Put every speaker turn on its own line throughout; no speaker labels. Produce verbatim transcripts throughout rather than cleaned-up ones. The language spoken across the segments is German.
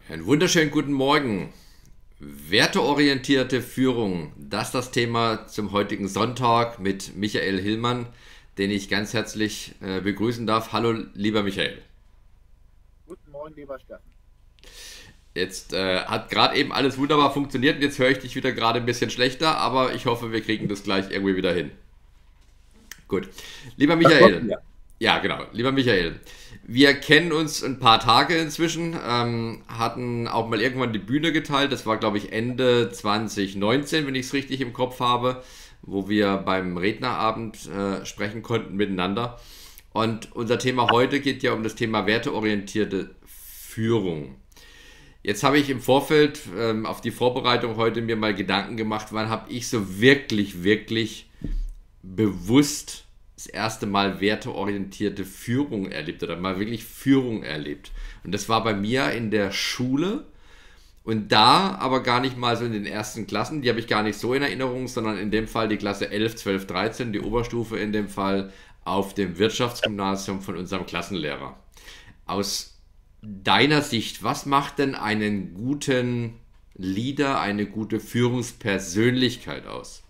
Einen wunderschönen guten Morgen. Werteorientierte Führung, das ist das Thema zum heutigen Sonntag mit Michael Hillmann, den ich ganz herzlich äh, begrüßen darf. Hallo, lieber Michael.
Guten Morgen, lieber Steffen.
Jetzt äh, hat gerade eben alles wunderbar funktioniert und jetzt höre ich dich wieder gerade ein bisschen schlechter, aber ich hoffe, wir kriegen das gleich irgendwie wieder hin. Gut. Lieber
Das hoffen
Michael,
wir.
ja genau, lieber Michael, wir kennen uns ein paar Tage inzwischen, ähm, hatten auch mal irgendwann die Bühne geteilt, das war glaube ich Ende zwanzig neunzehn, wenn ich es richtig im Kopf habe, wo wir beim Rednerabend äh, sprechen konnten miteinander. Und unser Thema heute geht ja um das Thema werteorientierte Führung. Jetzt habe ich im Vorfeld ähm, auf die Vorbereitung heute mir mal Gedanken gemacht, wann habe ich so wirklich, wirklich bewusst das erste Mal werteorientierte Führung erlebt oder mal wirklich Führung erlebt. Und das war bei mir in der Schule und da aber gar nicht mal so in den ersten Klassen, die habe ich gar nicht so in Erinnerung, sondern in dem Fall die Klasse elf, zwölf, dreizehn, die Oberstufe in dem Fall auf dem Wirtschaftsgymnasium von unserem Klassenlehrer. Aus deiner Sicht, was macht denn einen guten Leader, eine gute Führungspersönlichkeit aus?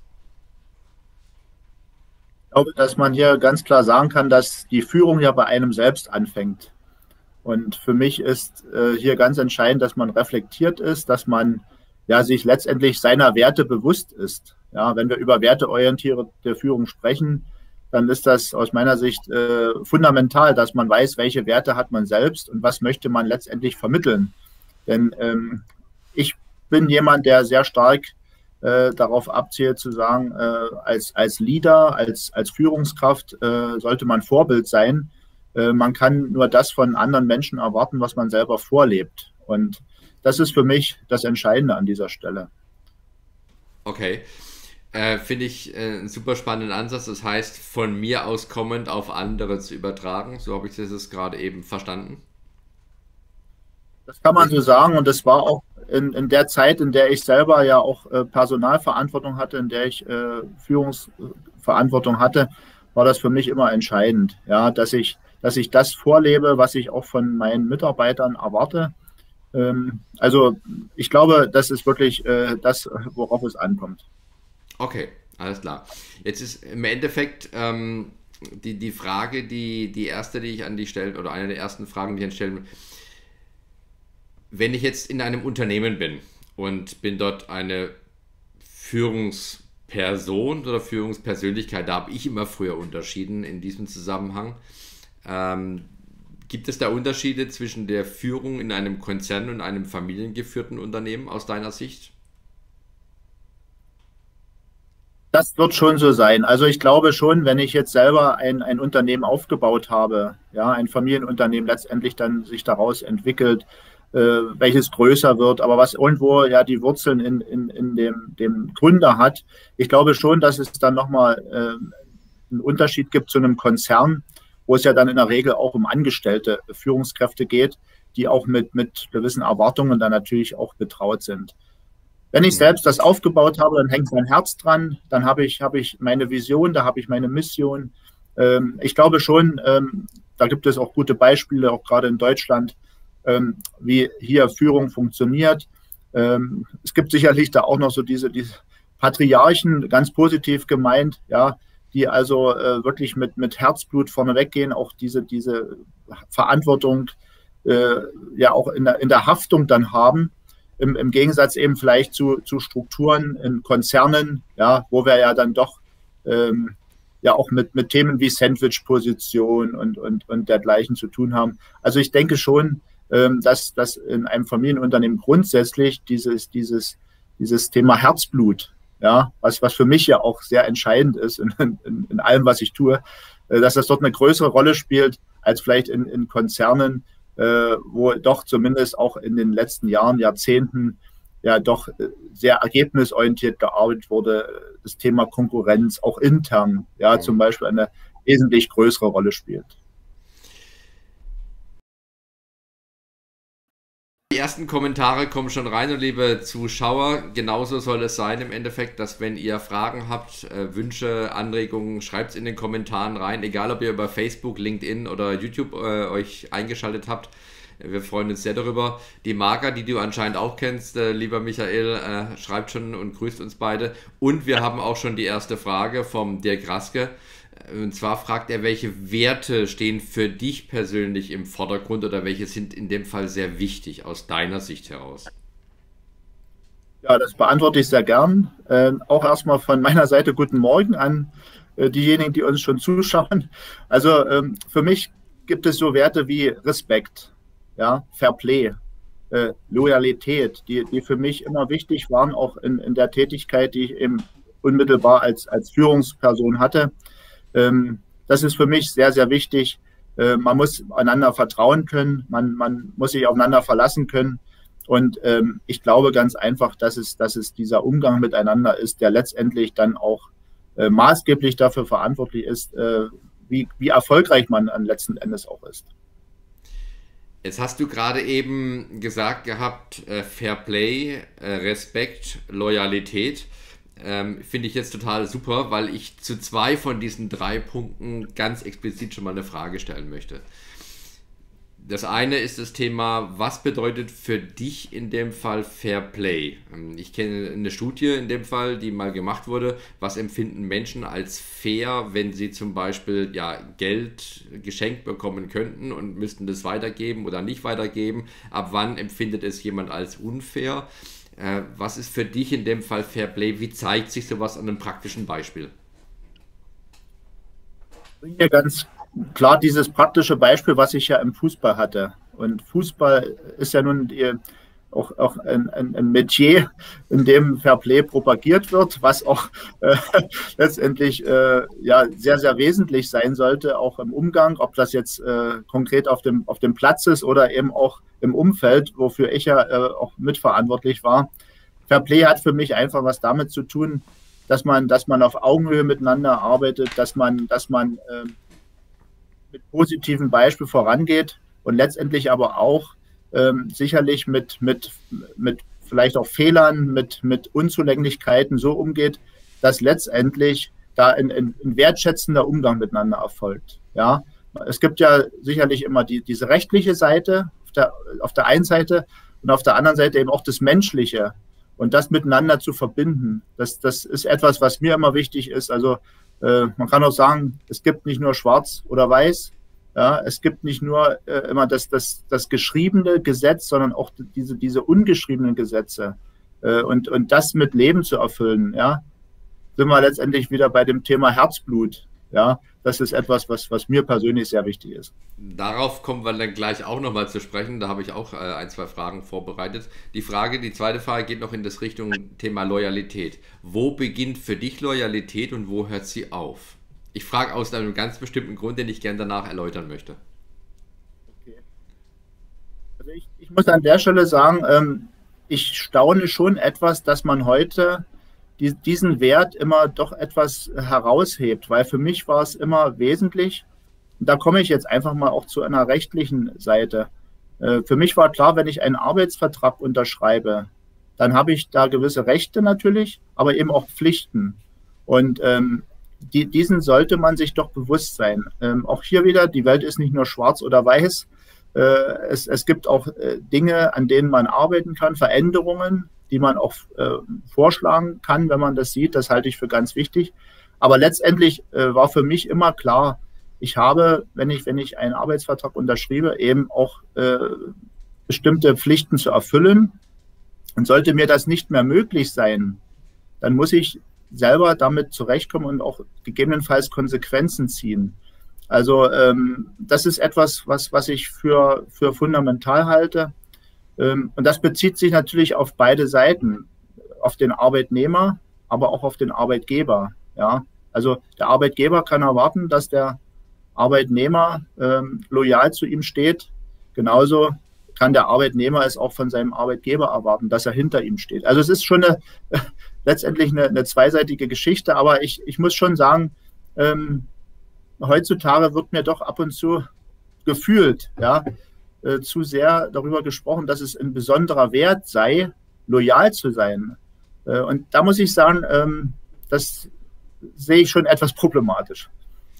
Ich glaube, dass man hier ganz klar sagen kann, dass die Führung ja bei einem selbst anfängt. Und für mich ist äh, hier ganz entscheidend, dass man reflektiert ist, dass man ja sich letztendlich seiner Werte bewusst ist. Ja, wenn wir über werteorientierte Führung sprechen, dann ist das aus meiner Sicht äh, fundamental, dass man weiß, welche Werte hat man selbst und was möchte man letztendlich vermitteln. Denn ähm, ich bin jemand, der sehr stark äh, darauf abzielt, zu sagen, äh, als, als Leader, als, als Führungskraft äh, sollte man Vorbild sein. Äh, man kann nur das von anderen Menschen erwarten, was man selber vorlebt. Und das ist für mich das Entscheidende an dieser Stelle.
Okay. Äh, finde ich äh, einen super spannenden Ansatz. Das heißt, von mir aus kommend auf andere zu übertragen. So habe ich das jetzt gerade eben verstanden.
Das kann man so sagen. Und das war auch in, in der Zeit, in der ich selber ja auch äh, Personalverantwortung hatte, in der ich äh, Führungsverantwortung hatte, war das für mich immer entscheidend, ja, dass ich, dass ich das vorlebe, was ich auch von meinen Mitarbeitern erwarte. Ähm, also ich glaube, das ist wirklich äh, das, worauf es ankommt.
Okay, alles klar. Jetzt ist im Endeffekt ähm, die, die Frage, die, die erste, die ich an dich stellen, oder eine der ersten Fragen, die ich stellen will, wenn ich jetzt in einem Unternehmen bin und bin dort eine Führungsperson oder Führungspersönlichkeit, da habe ich immer früher unterschieden in diesem Zusammenhang. Ähm, gibt es da Unterschiede zwischen der Führung in einem Konzern und einem familiengeführten Unternehmen aus deiner Sicht?
Das wird schon so sein. Also ich glaube schon, wenn ich jetzt selber ein, ein Unternehmen aufgebaut habe, ja, ein Familienunternehmen letztendlich dann sich daraus entwickelt, äh, welches größer wird, aber was irgendwo ja die Wurzeln in, in, in dem, dem Gründer hat. Ich glaube schon, dass es dann nochmal äh, einen Unterschied gibt zu einem Konzern, wo es ja dann in der Regel auch um angestellte Führungskräfte geht, die auch mit, mit gewissen Erwartungen dann natürlich auch betraut sind. Wenn ich
Mhm.
selbst das aufgebaut habe, dann hängt mein Herz dran, dann habe ich, habe ich meine Vision, da habe ich meine Mission. Ähm, ich glaube schon, ähm, da gibt es auch gute Beispiele, auch gerade in Deutschland, ähm, wie hier Führung funktioniert. Ähm, es gibt sicherlich da auch noch so diese, diese Patriarchen, ganz positiv gemeint, ja, die also äh, wirklich mit, mit Herzblut vorne weggehen, auch diese, diese Verantwortung äh, ja auch in der, in der Haftung dann haben. Im, im Gegensatz eben vielleicht zu, zu Strukturen in Konzernen, ja, wo wir ja dann doch ähm, ja auch mit, mit Themen wie Sandwich-Position und, und, und dergleichen zu tun haben. Also ich denke schon, ähm, dass, dass in einem Familienunternehmen grundsätzlich dieses, dieses, dieses Thema Herzblut, ja, was, was für mich ja auch sehr entscheidend ist in, in, in allem, was ich tue, äh, dass das dort eine größere Rolle spielt als vielleicht in, in Konzernen, äh, wo doch zumindest auch in den letzten Jahren, Jahrzehnten ja doch äh, sehr ergebnisorientiert gearbeitet wurde, das Thema Konkurrenz auch intern, ja, zum
Mhm.
Beispiel eine wesentlich größere Rolle spielt.
Die ersten Kommentare kommen schon rein und liebe Zuschauer, genauso soll es sein im Endeffekt, dass wenn ihr Fragen habt, äh, Wünsche, Anregungen, schreibt es in den Kommentaren rein, egal ob ihr über Facebook, LinkedIn oder YouTube äh, euch eingeschaltet habt. Wir freuen uns sehr darüber. Die Marga, die du anscheinend auch kennst, äh, lieber Michael, äh, schreibt schon und grüßt uns beide. Und wir haben auch schon die erste Frage vom Dirk Raske. Und zwar fragt er, welche Werte stehen für dich persönlich im Vordergrund oder welche sind in dem Fall sehr wichtig aus deiner Sicht heraus?
Ja, das beantworte ich sehr gern. Äh, auch erstmal von meiner Seite guten Morgen an äh, diejenigen, die uns schon zuschauen. Also ähm, für mich gibt es so Werte wie Respekt, ja, Fair Play, äh, Loyalität, die, die für mich immer wichtig waren, auch in, in der Tätigkeit, die ich eben unmittelbar als, als Führungsperson hatte. Ähm, das ist für mich sehr, sehr wichtig. Äh, man muss einander vertrauen können, man, man muss sich aufeinander verlassen können. Und ähm, ich glaube ganz einfach, dass es, dass es dieser Umgang miteinander ist, der letztendlich dann auch äh, maßgeblich dafür verantwortlich ist, äh, wie, wie erfolgreich man an letzten Endes auch ist.
Jetzt hast du gerade eben gesagt gehabt, äh, Fair Play, äh, Respekt, Loyalität. Ähm, finde ich jetzt total super, weil ich zu zwei von diesen drei Punkten ganz explizit schon mal eine Frage stellen möchte. Das eine ist das Thema, was bedeutet für dich in dem Fall Fair Play? Ich kenne eine Studie in dem Fall, die mal gemacht wurde. Was empfinden Menschen als fair, wenn sie zum Beispiel ja, Geld geschenkt bekommen könnten und müssten das weitergeben oder nicht weitergeben? Ab wann empfindet es jemand als unfair? Äh, was ist für dich in dem Fall Fair Play? Wie zeigt sich sowas an einem praktischen Beispiel?
Ja, ganz klar, dieses praktische Beispiel, was ich ja im Fußball hatte. Und Fußball ist ja nun die, auch, auch ein, ein, ein Metier, in dem Fairplay propagiert wird, was auch äh, letztendlich äh, ja, sehr, sehr wesentlich sein sollte, auch im Umgang, ob das jetzt äh, konkret auf dem, auf dem Platz ist oder eben auch im Umfeld, wofür ich ja äh, auch mitverantwortlich war. Fairplay hat für mich einfach was damit zu tun, dass man, dass man auf Augenhöhe miteinander arbeitet, dass man, dass man äh, mit positivem Beispiel vorangeht und letztendlich aber auch ähm, sicherlich mit, mit, mit vielleicht auch Fehlern, mit, mit Unzulänglichkeiten so umgeht, dass letztendlich da ein, ein, ein wertschätzender Umgang miteinander erfolgt. Ja? Es gibt ja sicherlich immer die, diese rechtliche Seite auf der, auf der einen Seite und auf der anderen Seite eben auch das Menschliche und das miteinander zu verbinden. Das, das ist etwas, was mir immer wichtig ist. Also man kann auch sagen, es gibt nicht nur schwarz oder weiß, ja, es gibt nicht nur äh, immer das, das, das geschriebene Gesetz, sondern auch diese, diese ungeschriebenen Gesetze. Äh, und, und das mit Leben zu erfüllen, ja, sind wir letztendlich wieder bei dem Thema Herzblut. Ja, das ist etwas, was, was mir persönlich sehr wichtig ist.
Darauf kommen wir dann gleich auch nochmal zu sprechen. Da habe ich auch äh, ein, zwei Fragen vorbereitet. Die Frage, die zweite Frage geht noch in das Richtung Thema Loyalität. Wo beginnt für dich Loyalität und wo hört sie auf? Ich frage aus einem ganz bestimmten Grund, den ich gerne danach erläutern möchte.
Okay. Also ich, ich muss an der Stelle sagen, ähm, ich staune schon etwas, dass man heute die, diesen Wert immer doch etwas heraushebt, weil für mich war es immer wesentlich, und da komme ich jetzt einfach mal auch zu einer rechtlichen Seite. Äh, für mich war klar, wenn ich einen Arbeitsvertrag unterschreibe, dann habe ich da gewisse Rechte natürlich, aber eben auch Pflichten. Und ähm, die, diesen sollte man sich doch bewusst sein. Ähm, auch hier wieder, die Welt ist nicht nur schwarz oder weiß. Äh, es, es gibt auch äh, Dinge, an denen man arbeiten kann, Veränderungen, die man auch äh, vorschlagen kann, wenn man das sieht. Das halte ich für ganz wichtig. Aber letztendlich äh, war für mich immer klar, ich habe, wenn ich, wenn ich einen Arbeitsvertrag unterschriebe, eben auch äh, bestimmte Pflichten zu erfüllen. Und sollte mir das nicht mehr möglich sein, dann muss ich selber damit zurechtkommen und auch gegebenenfalls Konsequenzen ziehen. Also ähm, das ist etwas, was, was ich für, für fundamental halte. Ähm, und das bezieht sich natürlich auf beide Seiten, auf den Arbeitnehmer, aber auch auf den Arbeitgeber. Ja? Also der Arbeitgeber kann erwarten, dass der Arbeitnehmer ähm, loyal zu ihm steht. Genauso kann der Arbeitnehmer es auch von seinem Arbeitgeber erwarten, dass er hinter ihm steht. Also es ist schon eine, letztendlich eine, eine zweiseitige Geschichte, aber ich, ich muss schon sagen, ähm, heutzutage wird mir doch ab und zu gefühlt, ja, äh, zu sehr darüber gesprochen, dass es ein besonderer Wert sei, loyal zu sein. Äh, und da muss ich sagen, ähm, das sehe ich schon etwas problematisch.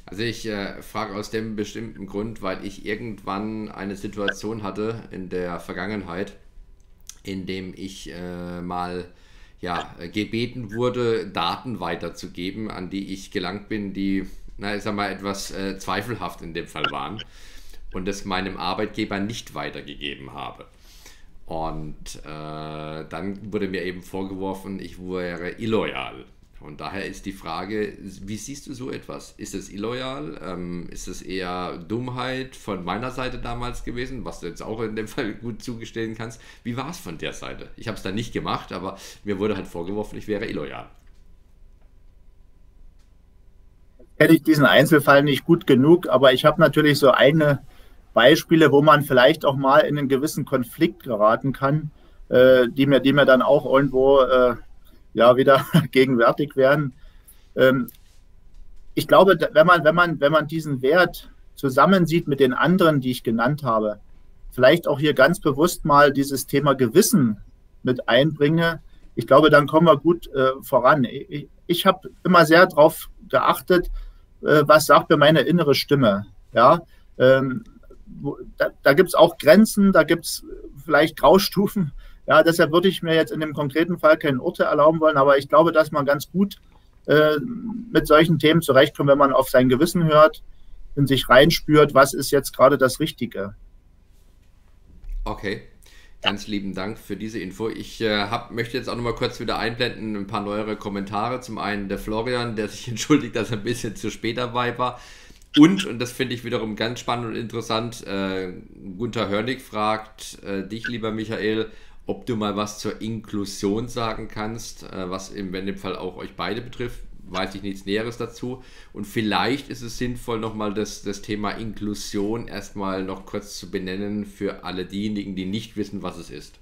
Also ich äh, frage aus dem bestimmten Grund, weil ich irgendwann eine Situation hatte in der Vergangenheit, in dem ich äh, mal ja, gebeten wurde, Daten weiterzugeben, an die ich gelangt bin, die, na, ich sag mal, etwas äh, zweifelhaft in dem Fall waren und es meinem Arbeitgeber nicht weitergegeben habe. Und äh, dann wurde mir eben vorgeworfen, ich wäre illoyal. Und daher ist die Frage, wie siehst du so etwas? Ist es illoyal? Ähm, ist es eher Dummheit von meiner Seite damals gewesen, was du jetzt auch in dem Fall gut zugestehen kannst? Wie war es von der Seite? Ich habe es dann nicht gemacht, aber mir wurde halt vorgeworfen, ich wäre illoyal.
Kenne ich diesen Einzelfall nicht gut genug, aber ich habe natürlich so eigene Beispiele, wo man vielleicht auch mal in einen gewissen Konflikt geraten kann, äh, die mir, die mir dann auch irgendwo äh, ja, wieder gegenwärtig werden. Ähm, ich glaube, wenn man, wenn man, wenn man diesen Wert zusammensieht mit den anderen, die ich genannt habe, vielleicht auch hier ganz bewusst mal dieses Thema Gewissen mit einbringe, ich glaube, dann kommen wir gut äh, voran. Ich, ich habe immer sehr darauf geachtet, äh, was sagt mir meine innere Stimme. Ja, ähm, da, da gibt es auch Grenzen, da gibt es vielleicht Graustufen. Ja, deshalb würde ich mir jetzt in dem konkreten Fall kein Urteil erlauben wollen, aber ich glaube, dass man ganz gut äh, mit solchen Themen zurechtkommt, wenn man auf sein Gewissen hört, in sich reinspürt, was ist jetzt gerade das Richtige.
Okay, ganz lieben Dank für diese Info. Ich äh, hab, möchte jetzt auch noch mal kurz wieder einblenden, ein paar neuere Kommentare. Zum einen der Florian, der sich entschuldigt, dass er ein bisschen zu spät dabei war. Und, und das finde ich wiederum ganz spannend und interessant, äh, Gunther Hörnig fragt äh, dich, lieber Michael, ob du mal was zur Inklusion sagen kannst, äh, was im, in dem Fall auch euch beide betrifft, weiß ich nichts Näheres dazu. Und vielleicht ist es sinnvoll, nochmal das, das Thema Inklusion erstmal noch kurz zu benennen für alle diejenigen, die nicht wissen, was es ist.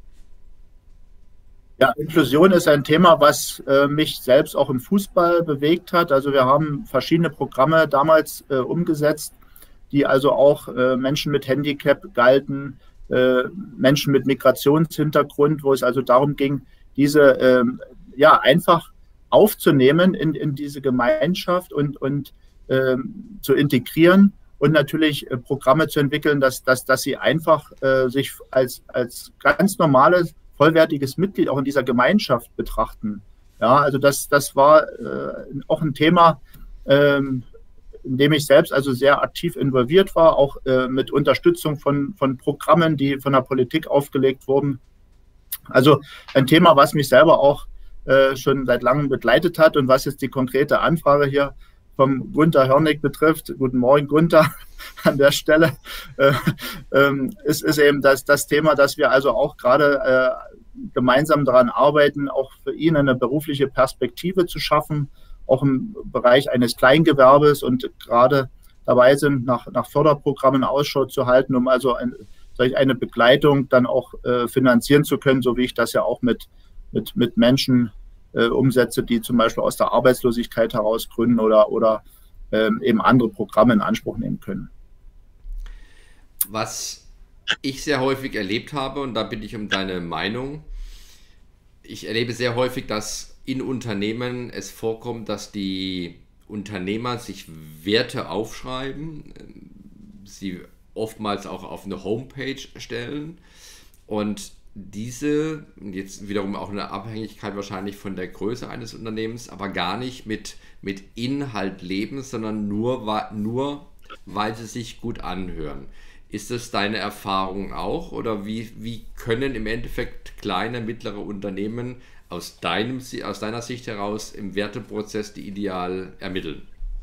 Ja, Inklusion ist ein Thema, was äh, mich selbst auch im Fußball bewegt hat. Also wir haben verschiedene Programme damals äh, umgesetzt, die also auch äh, Menschen mit Handicap galten, Menschen mit Migrationshintergrund, wo es also darum ging, diese ähm, ja einfach aufzunehmen in, in diese Gemeinschaft und, und ähm, zu integrieren und natürlich äh, Programme zu entwickeln, dass, dass, dass sie einfach äh, sich als, als ganz normales, vollwertiges Mitglied auch in dieser Gemeinschaft betrachten. Ja, also das, das war äh, auch ein Thema, ähm, in dem ich selbst also sehr aktiv involviert war, auch äh, mit Unterstützung von, von Programmen, die von der Politik aufgelegt wurden. Also ein Thema, was mich selber auch äh, schon seit langem begleitet hat und was jetzt die konkrete Anfrage hier vom Gunther Hörnig betrifft. Guten Morgen, Gunther, an der Stelle. Äh, ähm, ist, ist eben das, das Thema, dass wir also auch gerade äh, gemeinsam daran arbeiten, auch für ihn eine berufliche Perspektive zu schaffen, auch im Bereich eines Kleingewerbes und gerade dabei sind, nach, nach Förderprogrammen Ausschau zu halten, um also ein, solch eine Begleitung dann auch äh, finanzieren zu können, so wie ich das ja auch mit, mit, mit Menschen äh, umsetze, die zum Beispiel aus der Arbeitslosigkeit heraus gründen oder, oder ähm, eben andere Programme in Anspruch nehmen können.
Was ich sehr häufig erlebt habe, und da bitte ich um deine Meinung, ich erlebe sehr häufig, dass in Unternehmen es vorkommt, dass die Unternehmer sich Werte aufschreiben, sie oftmals auch auf eine Homepage stellen und diese, jetzt wiederum auch eine Abhängigkeit wahrscheinlich von der Größe eines Unternehmens, aber gar nicht mit, mit Inhalt leben, sondern nur, nur weil sie sich gut anhören. Ist das deine Erfahrung auch oder wie, wie können im Endeffekt kleine, mittlere Unternehmen aus, deinem, aus deiner Sicht heraus im Werteprozess die Ideal ermitteln?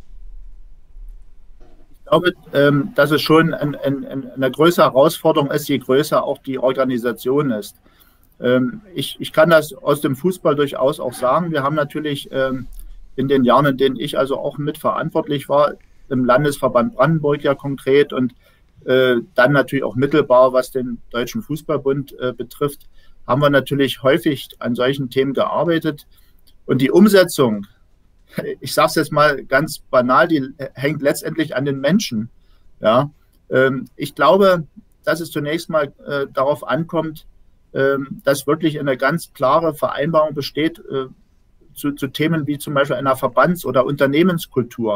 Ich glaube, ähm, dass es schon ein, ein, eine größere Herausforderung ist, je größer auch die Organisation ist. Ähm, ich, ich kann das aus dem Fußball durchaus auch sagen. Wir haben natürlich ähm, in den Jahren, in denen ich also auch mitverantwortlich war, im Landesverband Brandenburg ja konkret und äh, dann natürlich auch mittelbar, was den Deutschen Fußballbund äh, betrifft, haben wir natürlich häufig an solchen Themen gearbeitet. Und die Umsetzung, ich sage es jetzt mal ganz banal, die hängt letztendlich an den Menschen. Ja, ähm, ich glaube, dass es zunächst mal äh, darauf ankommt, äh, dass wirklich eine ganz klare Vereinbarung besteht äh, zu, zu Themen wie zum Beispiel einer Verbands- oder Unternehmenskultur.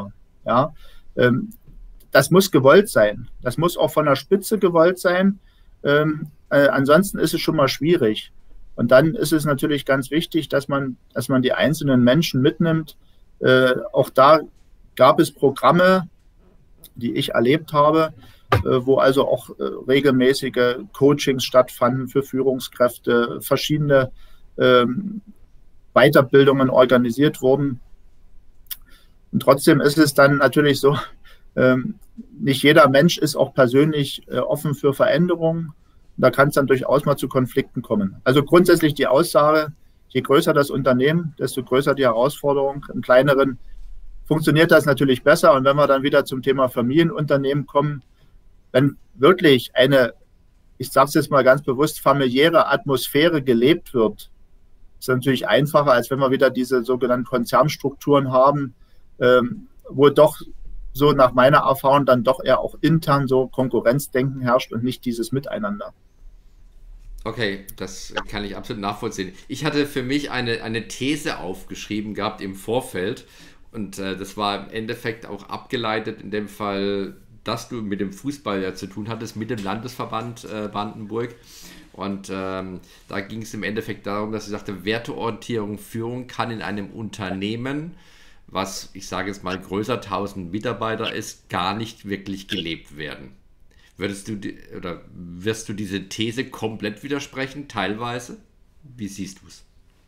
Ja, ähm, das muss gewollt sein. Das muss auch von der Spitze gewollt sein. Ähm, äh, ansonsten ist es schon mal schwierig. Und dann ist es natürlich ganz wichtig, dass man, dass man die einzelnen Menschen mitnimmt. Äh, auch da gab es Programme, die ich erlebt habe, äh, wo also auch äh, regelmäßige Coachings stattfanden für Führungskräfte, verschiedene ähm, Weiterbildungen organisiert wurden. Und trotzdem ist es dann natürlich so, ähm, nicht jeder Mensch ist auch persönlich äh, offen für Veränderungen. Da kann es dann durchaus mal zu Konflikten kommen. Also grundsätzlich die Aussage, je größer das Unternehmen, desto größer die Herausforderung. Im kleineren funktioniert das natürlich besser. Und wenn wir dann wieder zum Thema Familienunternehmen kommen, wenn wirklich eine, ich sage es jetzt mal ganz bewusst, familiäre Atmosphäre gelebt wird, ist natürlich einfacher, als wenn wir wieder diese sogenannten Konzernstrukturen haben, ähm, wo doch so nach meiner Erfahrung dann doch eher auch intern so Konkurrenzdenken herrscht und nicht dieses Miteinander.
Okay, das kann ich absolut nachvollziehen. Ich hatte für mich eine, eine These aufgeschrieben gehabt im Vorfeld und äh, das war im Endeffekt auch abgeleitet in dem Fall, dass du mit dem Fußball ja zu tun hattest, mit dem Landesverband äh, Brandenburg. Und ähm, da ging es im Endeffekt darum, dass ich sagte, Werteorientierung, Führung kann in einem Unternehmen, was ich sage jetzt mal größer tausend Mitarbeiter ist, gar nicht wirklich gelebt werden. Würdest du oder wirst du diese These komplett widersprechen, teilweise? Wie siehst du es?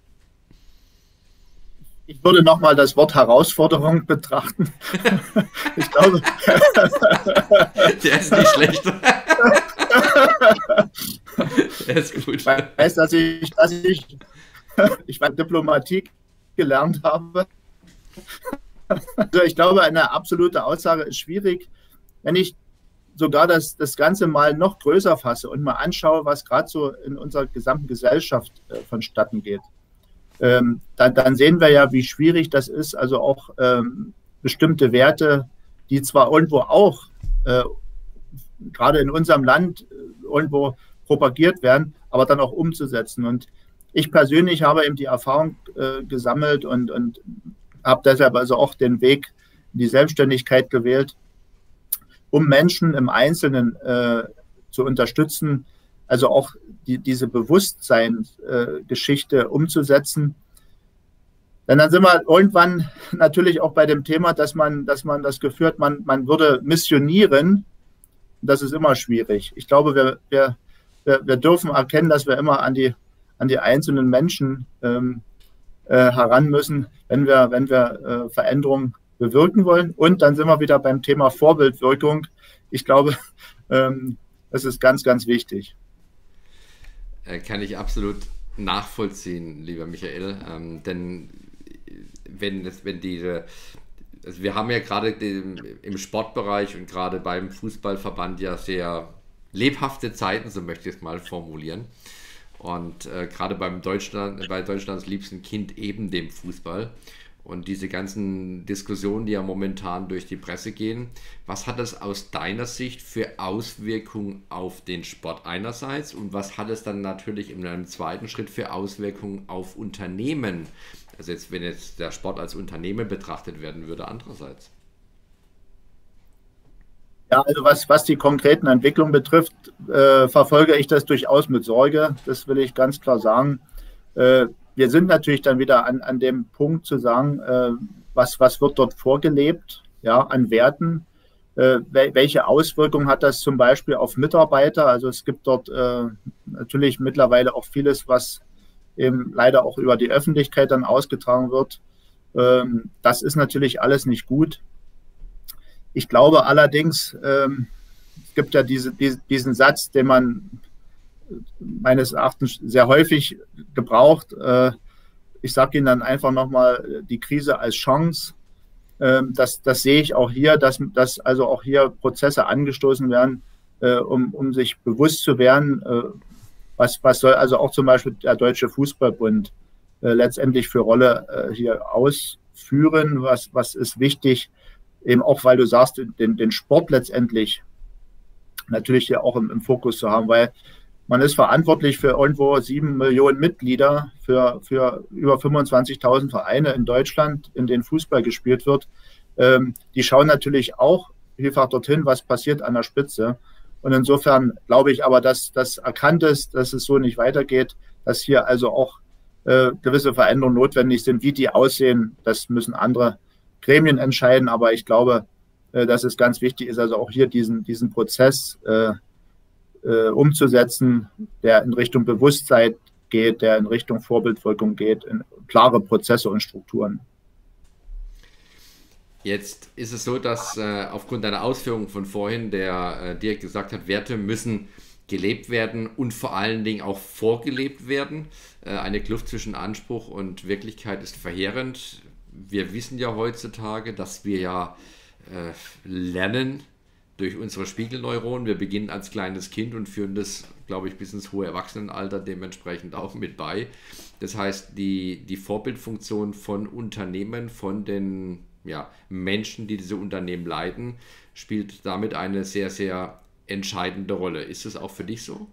Ich würde nochmal das Wort Herausforderung betrachten. Ich glaube.
Der ist nicht schlecht. Der ist gut.
Ich weiß, dass ich, dass ich, ich Diplomatie gelernt habe. Also ich glaube, eine absolute Aussage ist schwierig. Wenn ich sogar das, das Ganze mal noch größer fasse und mal anschaue, was gerade so in unserer gesamten Gesellschaft äh, vonstatten geht, ähm, dann, dann sehen wir ja, wie schwierig das ist, also auch ähm, bestimmte Werte, die zwar irgendwo auch äh, gerade in unserem Land äh, irgendwo propagiert werden, aber dann auch umzusetzen. Und ich persönlich habe eben die Erfahrung äh, gesammelt und, und habe deshalb also auch den Weg in die Selbstständigkeit gewählt, um Menschen im Einzelnen äh, zu unterstützen, also auch die, diese Bewusstseinsgeschichte äh, umzusetzen. Denn dann sind wir irgendwann natürlich auch bei dem Thema, dass man, dass man das Gefühl hat, man, man würde missionieren. Das ist immer schwierig. Ich glaube, wir, wir, wir, wir dürfen erkennen, dass wir immer an die, an die einzelnen Menschen ähm, äh, heran müssen, wenn wir, wenn wir äh, Veränderungen bewirken wollen. Und dann sind wir wieder beim Thema Vorbildwirkung. Ich glaube, ähm, das ist ganz, ganz wichtig.
Kann ich absolut nachvollziehen, lieber Michael. Ähm, denn wenn, es, wenn diese, also wir haben ja gerade im Sportbereich und gerade beim Fußballverband ja sehr lebhafte Zeiten, so möchte ich es mal formulieren. Und äh, gerade beim Deutschland, bei Deutschlands liebsten Kind eben dem Fußball. Und diese ganzen Diskussionen, die ja momentan durch die Presse gehen, was hat das aus deiner Sicht für Auswirkungen auf den Sport einerseits und was hat es dann natürlich in einem zweiten Schritt für Auswirkungen auf Unternehmen? Also jetzt, wenn jetzt der Sport als Unternehmen betrachtet werden würde, andererseits.
Ja, also was, was die konkreten Entwicklungen betrifft, äh, verfolge ich das durchaus mit Sorge. Das will ich ganz klar sagen. Äh, Wir sind natürlich dann wieder an, an dem Punkt zu sagen, äh, was, was wird dort vorgelebt, ja, an Werten, äh, wel, welche Auswirkungen hat das zum Beispiel auf Mitarbeiter? Also es gibt dort äh, natürlich mittlerweile auch vieles, was eben leider auch über die Öffentlichkeit dann ausgetragen wird. Ähm, das ist natürlich alles nicht gut. Ich glaube allerdings, ähm, es gibt ja diese, diese, diesen Satz, den man meines Erachtens sehr häufig gebraucht. Ich sage Ihnen dann einfach nochmal die Krise als Chance. Das, das sehe ich auch hier, dass, dass also auch hier Prozesse angestoßen werden, um, um sich bewusst zu werden, was, was soll also auch zum Beispiel der Deutsche Fußballbund letztendlich für Rolle hier ausführen, was, was ist wichtig, eben auch, weil du sagst, den, den Sport letztendlich natürlich hier auch im, im Fokus zu haben, weil man ist verantwortlich für irgendwo sieben Millionen Mitglieder, für, für über fünfundzwanzigtausend Vereine in Deutschland, in denen Fußball gespielt wird. ähm, die schauen natürlich auch vielfach dorthin, was passiert an der Spitze. Und insofern glaube ich aber, dass das erkannt ist, dass es so nicht weitergeht, dass hier also auch äh, gewisse Veränderungen notwendig sind. Wie die aussehen, das müssen andere Gremien entscheiden. Aber ich glaube, äh, dass es ganz wichtig ist, also auch hier diesen, diesen Prozess äh, äh, umzusetzen, der in Richtung Bewusstsein geht, der in Richtung Vorbildwirkung geht, in klare Prozesse und Strukturen.
Jetzt ist es so, dass äh, aufgrund deiner Ausführungen von vorhin der äh, Dirk gesagt hat, Werte müssen gelebt werden und vor allen Dingen auch vorgelebt werden. Äh, eine Kluft zwischen Anspruch und Wirklichkeit ist verheerend. Wir wissen ja heutzutage, dass wir ja äh, lernen durch unsere Spiegelneuronen. Wir beginnen als kleines Kind und führen das, glaube ich, bis ins hohe Erwachsenenalter dementsprechend auch mit bei. Das heißt, die, die Vorbildfunktion von Unternehmen, von den ja, Menschen, die diese Unternehmen leiten, spielt damit eine sehr, sehr entscheidende Rolle. Ist es auch für dich so?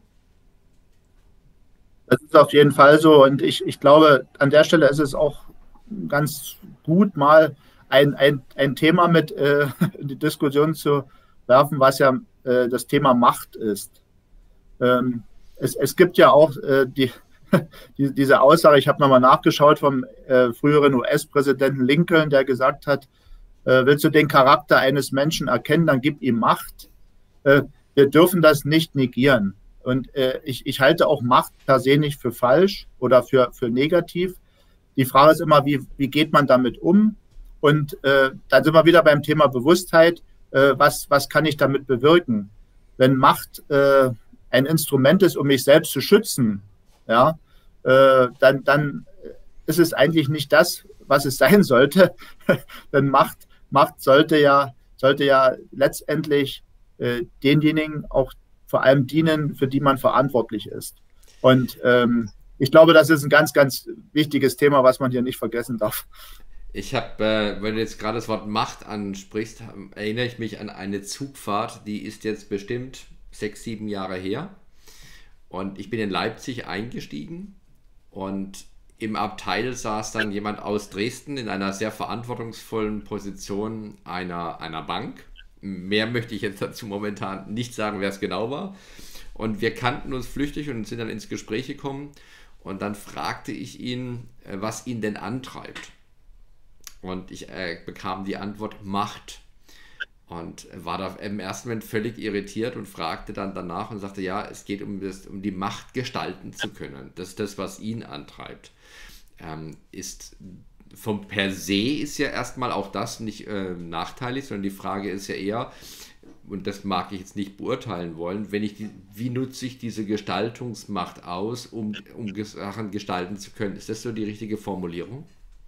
Das ist auf jeden Fall so und ich, ich glaube, an der Stelle ist es auch ganz gut, mal ein, ein, ein Thema mit äh, in die Diskussion zu werfen, was ja äh, das Thema Macht ist. Ähm, es, es gibt ja auch äh, die, die, diese Aussage, ich habe nochmal nachgeschaut, vom äh, früheren U S-Präsidenten Lincoln, der gesagt hat, äh, willst du den Charakter eines Menschen erkennen, dann gib ihm Macht. Äh, wir dürfen das nicht negieren. Und äh, ich, ich halte auch Macht per se nicht für falsch oder für, für negativ. Die Frage ist immer, wie, wie geht man damit um? Und äh, dann sind wir wieder beim Thema Bewusstheit. Äh, was, was kann ich damit bewirken? Wenn Macht äh, ein Instrument ist, um mich selbst zu schützen, ja, äh, dann, dann ist es eigentlich nicht das, was es sein sollte. Denn Macht, Macht sollte ja, sollte ja letztendlich äh, denjenigen auch vor allem dienen, für die man verantwortlich ist. Und ähm, ich glaube, das ist ein ganz, ganz wichtiges Thema, was man hier nicht vergessen darf.
Ich habe, äh, wenn du jetzt gerade das Wort Macht ansprichst, erinnere ich mich an eine Zugfahrt, die ist jetzt bestimmt sechs, sieben Jahre her. Und ich bin in Leipzig eingestiegen und im Abteil saß dann jemand aus Dresden in einer sehr verantwortungsvollen Position einer, einer Bank. Mehr möchte ich jetzt dazu momentan nicht sagen, wer es genau war. Und wir kannten uns flüchtig und sind dann ins Gespräch gekommen. Und dann fragte ich ihn, was ihn denn antreibt. Und ich äh, bekam die Antwort Macht. Und war da im ersten Moment völlig irritiert und fragte dann danach und sagte, ja, es geht um, das, um die Macht gestalten zu können. Das ist das, was ihn antreibt. Ähm, ist vom per se ist ja erstmal auch das nicht äh, nachteilig, sondern die Frage ist ja eher, und das mag ich jetzt nicht beurteilen wollen, wenn ich die, wie nutze ich diese Gestaltungsmacht aus, um, um Sachen gestalten zu können? Ist das so die richtige Formulierung?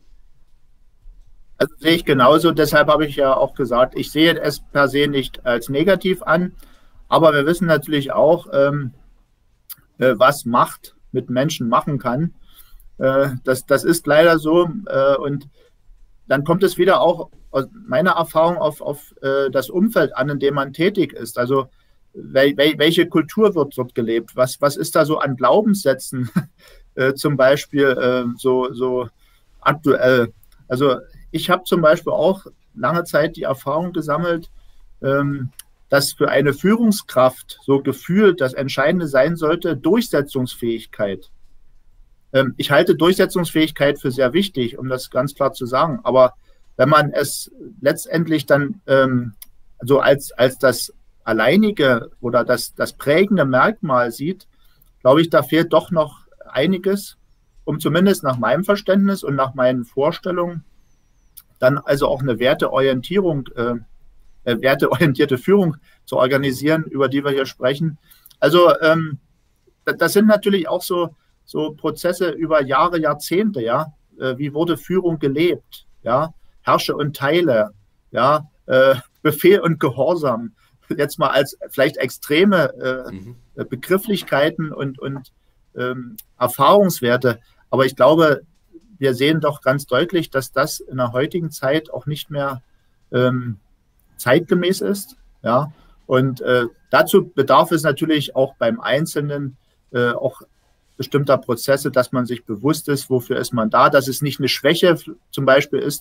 Also sehe ich genauso, deshalb habe ich ja auch gesagt, ich sehe es per se nicht als negativ an, aber wir wissen natürlich auch, ähm, äh, was Macht mit Menschen machen kann. Äh, das, das ist leider so äh, und dann kommt es wieder auch aus meiner Erfahrung auf, auf äh, das Umfeld an, in dem man tätig ist. Also wel, wel, welche Kultur wird dort gelebt? Was, was ist da so an Glaubenssätzen äh, zum Beispiel äh, so, so aktuell? Also ich habe zum Beispiel auch lange Zeit die Erfahrung gesammelt, ähm, dass für eine Führungskraft so gefühlt das Entscheidende sein sollte, Durchsetzungsfähigkeit. Ähm, ich halte Durchsetzungsfähigkeit für sehr wichtig, um das ganz klar zu sagen. Aber wenn man es letztendlich dann ähm, so als, als das alleinige oder das, das prägende Merkmal sieht, glaube ich, da fehlt doch noch einiges, um zumindest nach meinem Verständnis und nach meinen Vorstellungen dann also auch eine Werteorientierung, äh, werteorientierte Führung zu organisieren, über die wir hier sprechen. Also ähm, das sind natürlich auch so, so Prozesse über Jahre, Jahrzehnte, ja. Äh, wie wurde Führung gelebt, ja? Herrsche und Teile, ja, äh, Befehl und Gehorsam. Jetzt mal als vielleicht extreme äh, mhm. Begrifflichkeiten und, und ähm, Erfahrungswerte. Aber ich glaube, wir sehen doch ganz deutlich, dass das in der heutigen Zeit auch nicht mehr ähm, zeitgemäß ist. Ja? Und äh, dazu bedarf es natürlich auch beim Einzelnen äh, auch bestimmter Prozesse, dass man sich bewusst ist, wofür ist man da, dass es nicht eine Schwäche zum Beispiel ist,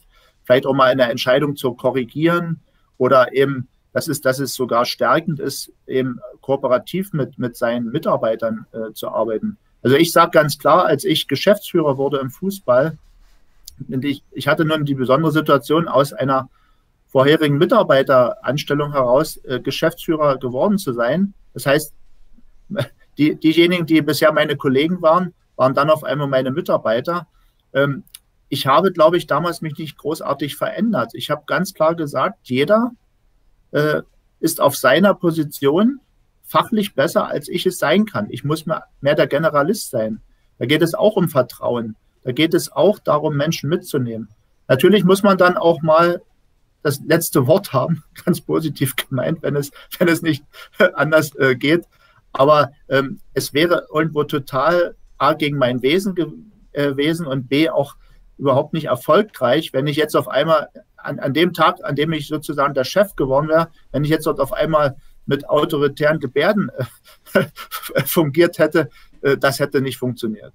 vielleicht auch mal eine Entscheidung zu korrigieren oder eben, das ist, dass es sogar stärkend ist, eben kooperativ mit, mit seinen Mitarbeitern äh, zu arbeiten. Also ich sage ganz klar, als ich Geschäftsführer wurde im Fußball, und ich, ich hatte nun die besondere Situation, aus einer vorherigen Mitarbeiteranstellung heraus äh, Geschäftsführer geworden zu sein. Das heißt, die, diejenigen, die bisher meine Kollegen waren, waren dann auf einmal meine Mitarbeiter. Ähm, ich habe, glaube ich, damals mich nicht großartig verändert. Ich habe ganz klar gesagt, jeder äh, ist auf seiner Position fachlich besser, als ich es sein kann. Ich muss mehr, mehr der Generalist sein. Da geht es auch um Vertrauen. Da geht es auch darum, Menschen mitzunehmen. Natürlich muss man dann auch mal das letzte Wort haben, ganz positiv gemeint, wenn es, wenn es nicht anders äh, geht. Aber ähm, es wäre irgendwo total A, gegen mein Wesen gewesen und B, auch überhaupt nicht erfolgreich, wenn ich jetzt auf einmal an, an dem Tag, an dem ich sozusagen der Chef geworden wäre, wenn ich jetzt dort auf einmal mit autoritären Gebärden äh, fungiert hätte, äh, das hätte nicht funktioniert.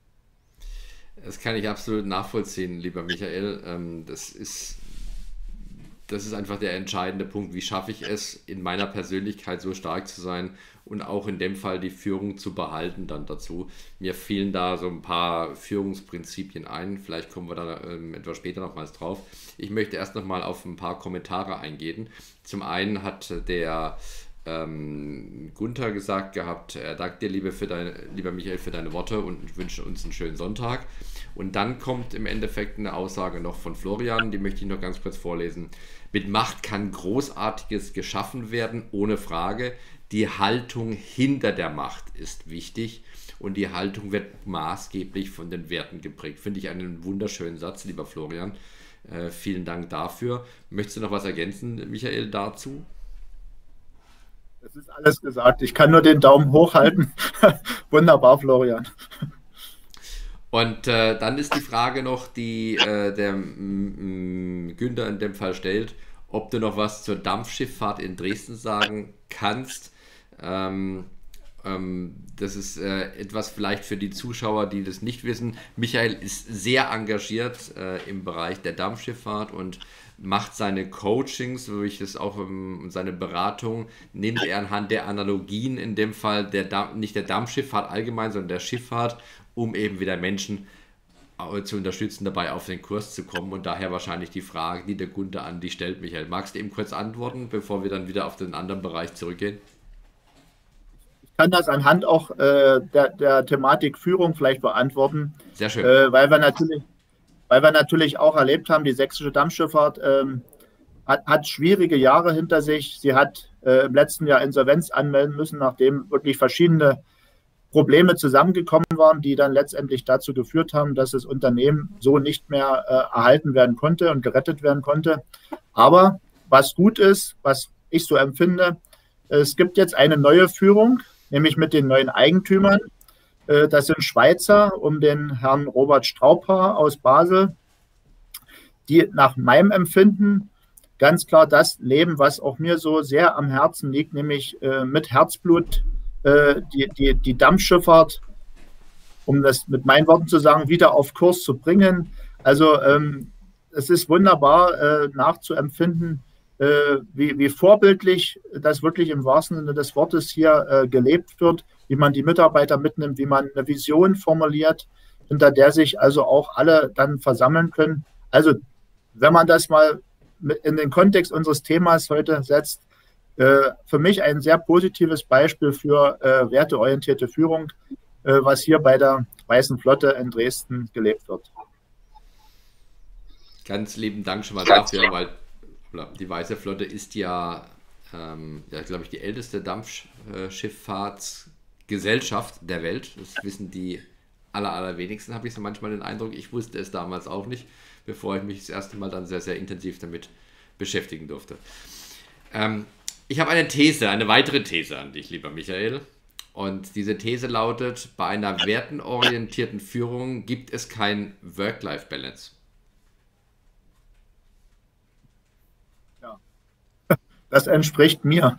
Das kann ich absolut nachvollziehen, lieber Michael. Ähm, das ist, das ist einfach der entscheidende Punkt. Wie schaffe ich es, in meiner Persönlichkeit so stark zu sein und auch in dem Fall die Führung zu behalten dann dazu. Mir fielen da so ein paar Führungsprinzipien ein. Vielleicht kommen wir da ähm, etwas später nochmals drauf. Ich möchte erst nochmal auf ein paar Kommentare eingehen. Zum einen hat der ähm, Gunther gesagt gehabt, er dankt dir, liebe für deine, lieber Michael, für deine Worte und wünsche uns einen schönen Sonntag. Und dann kommt im Endeffekt eine Aussage noch von Florian, die möchte ich noch ganz kurz vorlesen. Mit Macht kann Großartiges geschaffen werden, ohne Frage. Die Haltung hinter der Macht ist wichtig und die Haltung wird maßgeblich von den Werten geprägt. Finde ich einen wunderschönen Satz, lieber Florian. Äh, vielen Dank dafür. Möchtest du noch was ergänzen, Michael, dazu?
Das ist alles gesagt. Ich kann nur den Daumen hoch halten. Wunderbar, Florian.
Und äh, dann ist die Frage noch, die äh, der m, m, Günther in dem Fall stellt, ob du noch was zur Dampfschifffahrt in Dresden sagen kannst. Ähm, ähm, das ist äh, etwas vielleicht für die Zuschauer, die das nicht wissen. Michael ist sehr engagiert äh, im Bereich der Dampfschifffahrt und macht seine Coachings, so ich es auch um, seine Beratung, nimmt er anhand der Analogien in dem Fall der Dampf, nicht der Dampfschifffahrt allgemein, sondern der Schifffahrt, um eben wieder Menschen zu unterstützen, dabei auf den Kurs zu kommen. Und daher wahrscheinlich die Frage, die der Gunther an dich stellt, Michael. Magst du eben kurz antworten, bevor wir dann wieder auf den anderen Bereich zurückgehen?
Ich kann das anhand auch äh, der, der Thematik Führung vielleicht beantworten.
Sehr schön.
Äh, weil wir natürlich, weil wir natürlich auch erlebt haben, die sächsische Dampfschifffahrt ähm, hat, hat schwierige Jahre hinter sich. Sie hat äh, im letzten Jahr Insolvenz anmelden müssen, nachdem wirklich verschiedene Probleme zusammengekommen waren, die dann letztendlich dazu geführt haben, dass das Unternehmen so nicht mehr äh, erhalten werden konnte und gerettet werden konnte. Aber was gut ist, was ich so empfinde, es gibt jetzt eine neue Führung, nämlich mit den neuen Eigentümern. Äh, das sind Schweizer um den Herrn Robert Straubhaar aus Basel, die nach meinem Empfinden ganz klar das leben, was auch mir so sehr am Herzen liegt, nämlich äh, mit Herzblut Die, die, die Dampfschifffahrt, um das mit meinen Worten zu sagen, wieder auf Kurs zu bringen. Also ähm, es ist wunderbar äh, nachzuempfinden, äh, wie, wie vorbildlich das wirklich im wahrsten Sinne des Wortes hier äh, gelebt wird, wie man die Mitarbeiter mitnimmt, wie man eine Vision formuliert, hinter der sich also auch alle dann versammeln können. Also wenn man das mal in den Kontext unseres Themas heute setzt, für mich ein sehr positives Beispiel für äh, werteorientierte Führung, äh, was hier bei der Weißen Flotte in Dresden gelebt wird.
Ganz lieben Dank schon mal dafür, weil die Weiße Flotte ist ja, ähm, ja glaube ich, die älteste Dampfschifffahrtsgesellschaft der Welt. Das wissen die aller, allerwenigsten, habe ich so manchmal den Eindruck. Ich wusste es damals auch nicht, bevor ich mich das erste Mal dann sehr, sehr intensiv damit beschäftigen durfte. Ähm, Ich habe eine These, eine weitere These an dich, lieber Michael. Und diese These lautet, bei einer wertenorientierten Führung gibt es kein Work-Life-Balance.
Ja, das entspricht mir.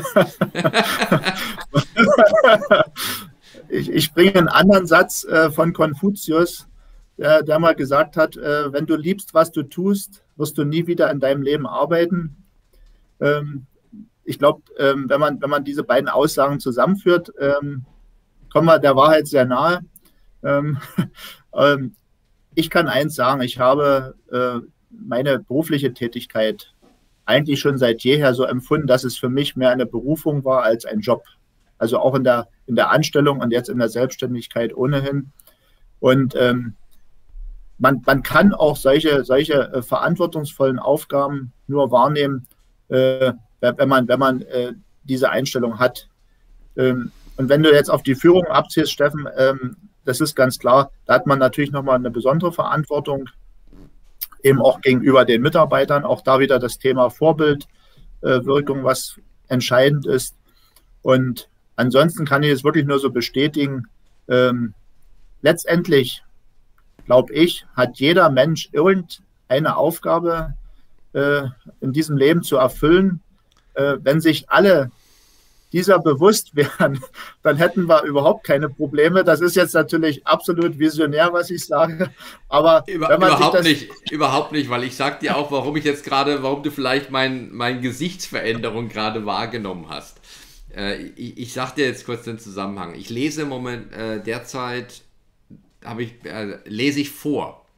ich, ich bringe einen anderen Satz äh, von Konfuzius, der, der mal gesagt hat, äh, wenn du liebst, was du tust, wirst du nie wieder in deinem Leben arbeiten. Ähm, ich glaube, ähm, wenn man, wenn man diese beiden Aussagen zusammenführt, ähm, kommen wir der Wahrheit sehr nahe. Ähm, ähm, ich kann eins sagen, ich habe äh, meine berufliche Tätigkeit eigentlich schon seit jeher so empfunden, dass es für mich mehr eine Berufung war als ein Job. Also auch in der, in der Anstellung und jetzt in der Selbstständigkeit ohnehin. Und ähm, man, man kann auch solche, solche äh, verantwortungsvollen Aufgaben nur wahrnehmen, äh, wenn man, wenn man äh, diese Einstellung hat. Ähm, und wenn du jetzt auf die Führung abziehst, Steffen, ähm, das ist ganz klar, da hat man natürlich nochmal eine besondere Verantwortung, eben auch gegenüber den Mitarbeitern, auch da wieder das Thema Vorbildwirkung, äh, was entscheidend ist. Und ansonsten kann ich es wirklich nur so bestätigen, ähm, letztendlich, glaube ich, hat jeder Mensch irgendeine Aufgabe äh, in diesem Leben zu erfüllen. Äh, wenn sich alle dieser bewusst wären, dann hätten wir überhaupt keine Probleme. Das ist jetzt natürlich absolut visionär, was ich sage. Aber
Über,
wenn man
überhaupt
sich das
nicht, überhaupt nicht, weil ich sag dir auch, warum ich jetzt gerade, warum du vielleicht mein, mein Gesichtsveränderung gerade wahrgenommen hast. Äh, ich, ich sag dir jetzt kurz den Zusammenhang. Ich lese im Moment äh, derzeit, habe ich, äh, lese ich vor.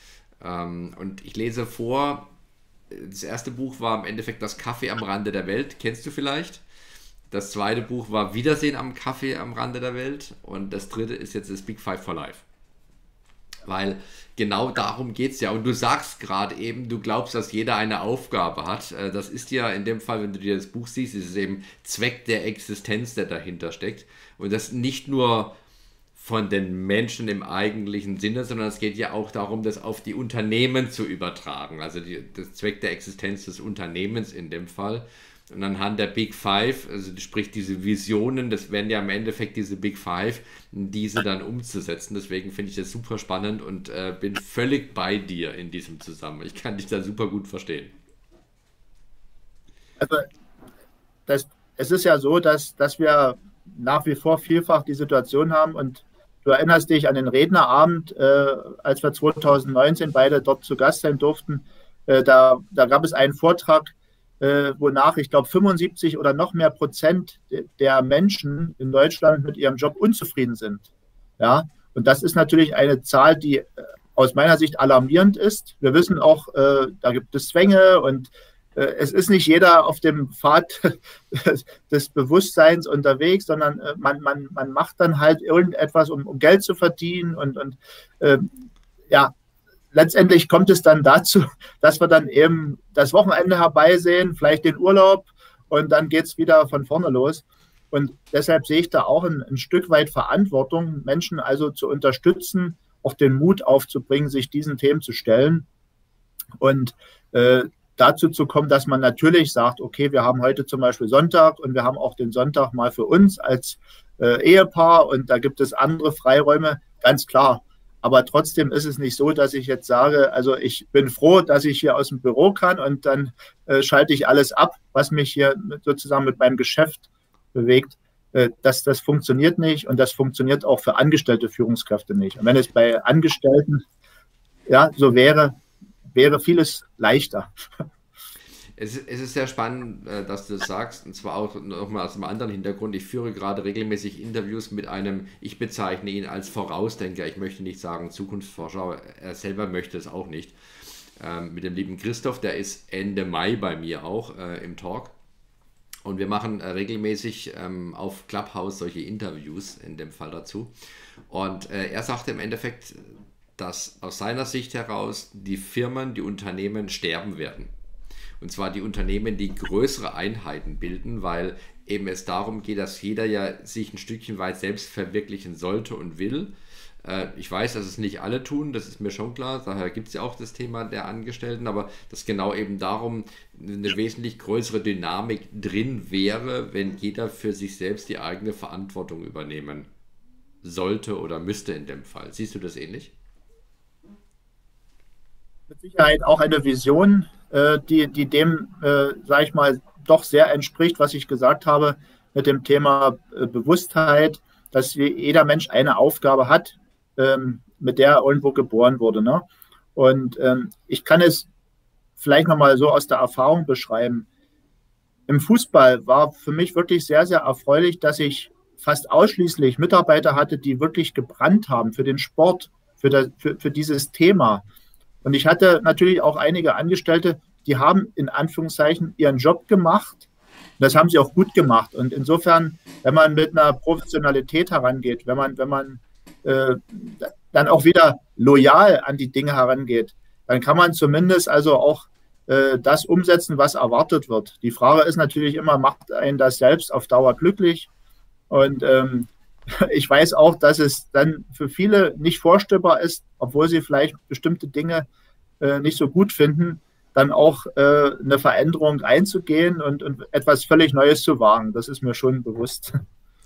Ähm, und ich lese vor, das erste Buch war im Endeffekt Das Kaffee am Rande der Welt. Kennst du vielleicht? Das zweite Buch war Wiedersehen am Kaffee am Rande der Welt. Und das dritte ist jetzt das Big Five for Life. Weil genau darum geht es ja. Und du sagst gerade eben, du glaubst, dass jeder eine Aufgabe hat. Das ist ja in dem Fall, wenn du dir das Buch siehst, ist es eben Zweck der Existenz, der dahinter steckt. Und das nicht nur von den Menschen im eigentlichen Sinne, sondern es geht ja auch darum, das auf die Unternehmen zu übertragen. Also die, das Zweck der Existenz des Unternehmens in dem Fall. Und anhand der Big Five, also sprich diese Visionen, das wären ja im Endeffekt diese Big Five, diese dann umzusetzen. Deswegen finde ich das super spannend und äh, bin völlig bei dir in diesem Zusammenhang. Ich kann dich da super gut verstehen.
Also das, es ist ja so, dass, dass wir nach wie vor vielfach die Situation haben und du erinnerst dich an den Rednerabend, äh, als wir zweitausendneunzehn beide dort zu Gast sein durften, äh, da, da gab es einen Vortrag, Äh, wonach, ich glaube, fünfundsiebzig oder noch mehr Prozent der Menschen in Deutschland mit ihrem Job unzufrieden sind. Ja, und das ist natürlich eine Zahl, die äh, aus meiner Sicht alarmierend ist. Wir wissen auch, äh, da gibt es Zwänge und äh, es ist nicht jeder auf dem Pfad des Bewusstseins unterwegs, sondern äh, man, man, man macht dann halt irgendetwas, um, um Geld zu verdienen und, und äh, ja, letztendlich kommt es dann dazu, dass wir dann eben das Wochenende herbeisehen, vielleicht den Urlaub und dann geht es wieder von vorne los. Und deshalb sehe ich da auch ein, ein Stück weit Verantwortung, Menschen also zu unterstützen, auch den Mut aufzubringen, sich diesen Themen zu stellen und äh, dazu zu kommen, dass man natürlich sagt, okay, wir haben heute zum Beispiel Sonntag und wir haben auch den Sonntag mal für uns als äh, Ehepaar und da gibt es andere Freiräume, ganz klar. Aber trotzdem ist es nicht so, dass ich jetzt sage, also ich bin froh, dass ich hier aus dem Büro kann und dann äh, schalte ich alles ab, was mich hier sozusagen mit meinem Geschäft bewegt. Äh, das, das funktioniert nicht und das funktioniert auch für angestellte Führungskräfte nicht. Und wenn es bei Angestellten ja so wäre, wäre vieles leichter.
Es ist, es ist sehr spannend, dass du das sagst, und zwar auch nochmal aus einem anderen Hintergrund. Ich führe gerade regelmäßig Interviews mit einem, ich bezeichne ihn als Vorausdenker, ich möchte nicht sagen Zukunftsforscher, aber er selber möchte es auch nicht, ähm, mit dem lieben Christoph, der ist Ende Mai bei mir auch äh, im Talk. Und wir machen äh, regelmäßig ähm, auf Clubhouse solche Interviews in dem Fall dazu. Und äh, er sagte im Endeffekt, dass aus seiner Sicht heraus die Firmen, die Unternehmen sterben werden. Und zwar die Unternehmen, die größere Einheiten bilden, weil eben es darum geht, dass jeder ja sich ein Stückchen weit selbst verwirklichen sollte und will. Äh, ich weiß, dass es nicht alle tun, das ist mir schon klar. Daher gibt es ja auch das Thema der Angestellten, aber dass genau eben darum eine wesentlich größere Dynamik drin wäre, wenn jeder für sich selbst die eigene Verantwortung übernehmen sollte oder müsste in dem Fall. Siehst du das ähnlich?
Mit Sicherheit auch eine Vision, die, die dem, äh, sage ich mal, doch sehr entspricht, was ich gesagt habe mit dem Thema äh, Bewusstheit, dass jeder Mensch eine Aufgabe hat, ähm, mit der er irgendwo geboren wurde. Ne? Und ähm, ich kann es vielleicht nochmal so aus der Erfahrung beschreiben. Im Fußball war für mich wirklich sehr, sehr erfreulich, dass ich fast ausschließlich Mitarbeiter hatte, die wirklich gebrannt haben für den Sport, für, das, für, für dieses Thema. Und ich hatte natürlich auch einige Angestellte, die haben in Anführungszeichen ihren Job gemacht. Das haben sie auch gut gemacht. Und insofern, wenn man mit einer Professionalität herangeht, wenn man, wenn man äh, dann auch wieder loyal an die Dinge herangeht, dann kann man zumindest also auch äh, das umsetzen, was erwartet wird. Die Frage ist natürlich immer, macht einen das selbst auf Dauer glücklich? Und ähm, ich weiß auch, dass es dann für viele nicht vorstellbar ist, obwohl sie vielleicht bestimmte Dinge äh, nicht so gut finden, dann auch äh, eine Veränderung einzugehen und, und etwas völlig Neues zu wagen. Das ist mir schon bewusst.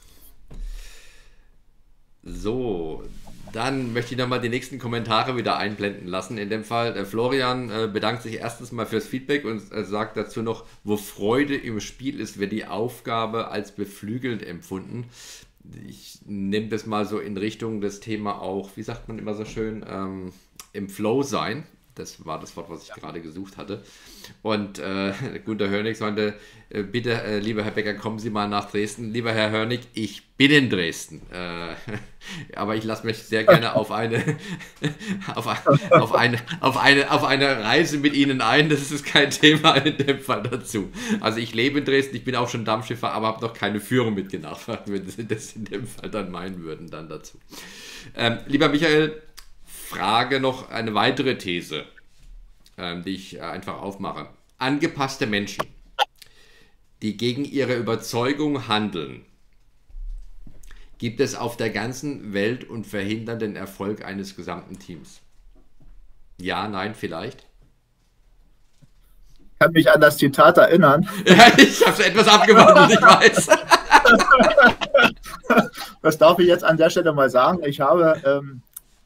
So, dann möchte ich nochmal die nächsten Kommentare wieder einblenden lassen. In dem Fall, der Florian äh, bedankt sich erstens mal fürs Feedback und äh, sagt dazu noch, wo Freude im Spiel ist, wird die Aufgabe als beflügelnd empfunden. Ich nehme das mal so in Richtung des Thema auch, wie sagt man immer so schön, ähm, im Flow sein. Das war das Wort, was ich ja. gerade gesucht hatte. Und äh, Gunter Hörnig meinte, äh, bitte, äh, lieber Herr Becker, kommen Sie mal nach Dresden. Lieber Herr Hörnig, ich bin in Dresden. Äh, aber ich lasse mich sehr gerne auf eine, auf, auf, eine, auf, eine, auf eine Reise mit Ihnen ein. Das ist kein Thema in dem Fall dazu. Also ich lebe in Dresden, ich bin auch schon Dampfschiffer, aber habe noch keine Führung mitgemacht, wenn Sie das in dem Fall dann meinen würden dann dazu. Ähm, lieber Michael, Frage noch eine weitere These, ähm, die ich äh, einfach aufmache. Angepasste Menschen, die gegen ihre Überzeugung handeln, gibt es auf der ganzen Welt und verhindern den Erfolg eines gesamten Teams? Ja, nein, vielleicht?
Ich kann mich an das Zitat erinnern.
Ja, ich habe es etwas abgewandelt, ich weiß.
Das darf ich jetzt an der Stelle mal sagen. Ich habe... Ähm,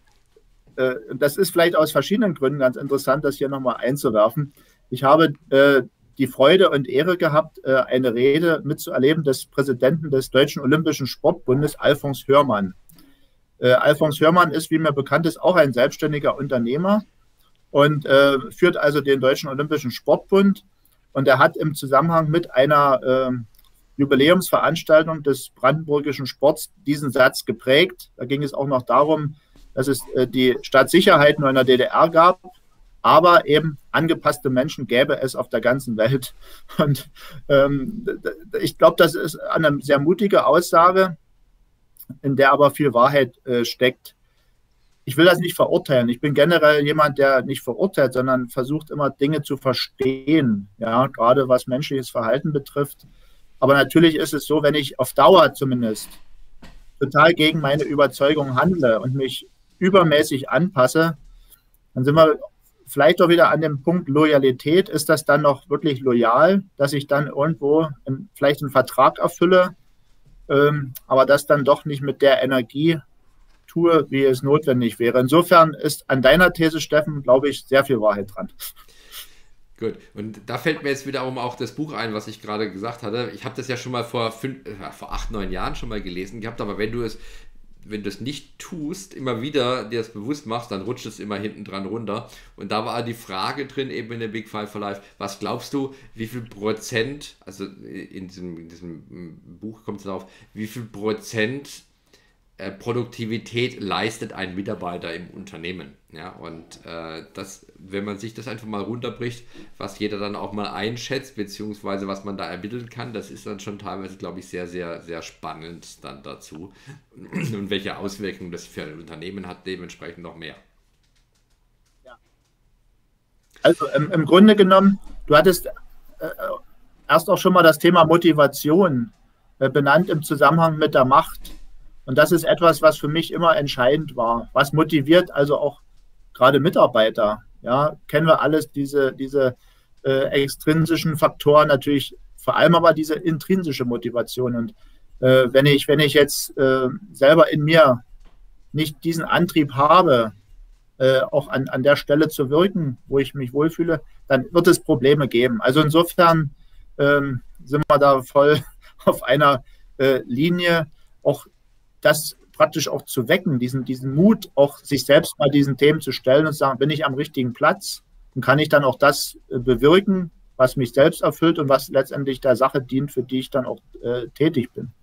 das ist vielleicht aus verschiedenen Gründen ganz interessant, das hier nochmal einzuwerfen. Ich habe äh, die Freude und Ehre gehabt, äh, eine Rede mitzuerleben des Präsidenten des Deutschen Olympischen Sportbundes, Alfons Hörmann. Äh, Alfons Hörmann ist, wie mir bekannt ist, auch ein selbstständiger Unternehmer und äh, führt also den Deutschen Olympischen Sportbund. Und er hat im Zusammenhang mit einer äh, Jubiläumsveranstaltung des brandenburgischen Sports diesen Satz geprägt. Da ging es auch noch darum, dass es äh, die Staatssicherheit nur in der D D R gab, aber eben angepasste Menschen gäbe es auf der ganzen Welt. Und ähm, ich glaube, das ist eine sehr mutige Aussage, in der aber viel Wahrheit äh, steckt. Ich will das nicht verurteilen. Ich bin generell jemand, der nicht verurteilt, sondern versucht immer Dinge zu verstehen, ja, gerade was menschliches Verhalten betrifft. Aber natürlich ist es so, wenn ich auf Dauer zumindest total gegen meine Überzeugung handle und mich übermäßig anpasse, dann sind wir vielleicht doch wieder an dem Punkt Loyalität. Ist das dann noch wirklich loyal, dass ich dann irgendwo im, vielleicht einen Vertrag erfülle, ähm, aber das dann doch nicht mit der Energie tue, wie es notwendig wäre. Insofern ist an deiner These, Steffen, glaube ich, sehr viel Wahrheit dran.
Gut, und da fällt mir jetzt wiederum auch das Buch ein, was ich gerade gesagt hatte. Ich habe das ja schon mal vor, fünf, äh, vor acht, neun Jahren schon mal gelesen gehabt, aber wenn du es wenn du es nicht tust, immer wieder dir das bewusst machst, dann rutscht es immer hinten dran runter. Und da war die Frage drin, eben in der Big Five for Life, was glaubst du, wie viel Prozent, also in diesem, in diesem Buch kommt es darauf, wie viel Prozent Produktivität leistet ein Mitarbeiter im Unternehmen. Ja, und äh, das, wenn man sich das einfach mal runterbricht, was jeder dann auch mal einschätzt, beziehungsweise was man da ermitteln kann, das ist dann schon teilweise, glaube ich, sehr, sehr, sehr spannend dann dazu. Und welche Auswirkungen das für ein Unternehmen hat, dementsprechend noch mehr.
Ja. Also im, im Grunde genommen, du hattest äh, erst auch schon mal das Thema Motivation äh, benannt im Zusammenhang mit der Macht. Und das ist etwas, was für mich immer entscheidend war. Was motiviert also auch gerade Mitarbeiter? Ja, kennen wir alles, diese, diese äh, extrinsischen Faktoren, natürlich vor allem aber diese intrinsische Motivation. Und äh, wenn ich, wenn ich jetzt äh, selber in mir nicht diesen Antrieb habe, äh, auch an, an der Stelle zu wirken, wo ich mich wohlfühle, dann wird es Probleme geben. Also insofern ähm, sind wir da voll auf einer äh, Linie, auch das praktisch auch zu wecken, diesen, diesen Mut, auch sich selbst mal diesen Themen zu stellen und zu sagen, bin ich am richtigen Platz? und kann ich dann auch das äh, bewirken, was mich selbst erfüllt und was letztendlich der Sache dient, für die ich dann auch äh, tätig bin.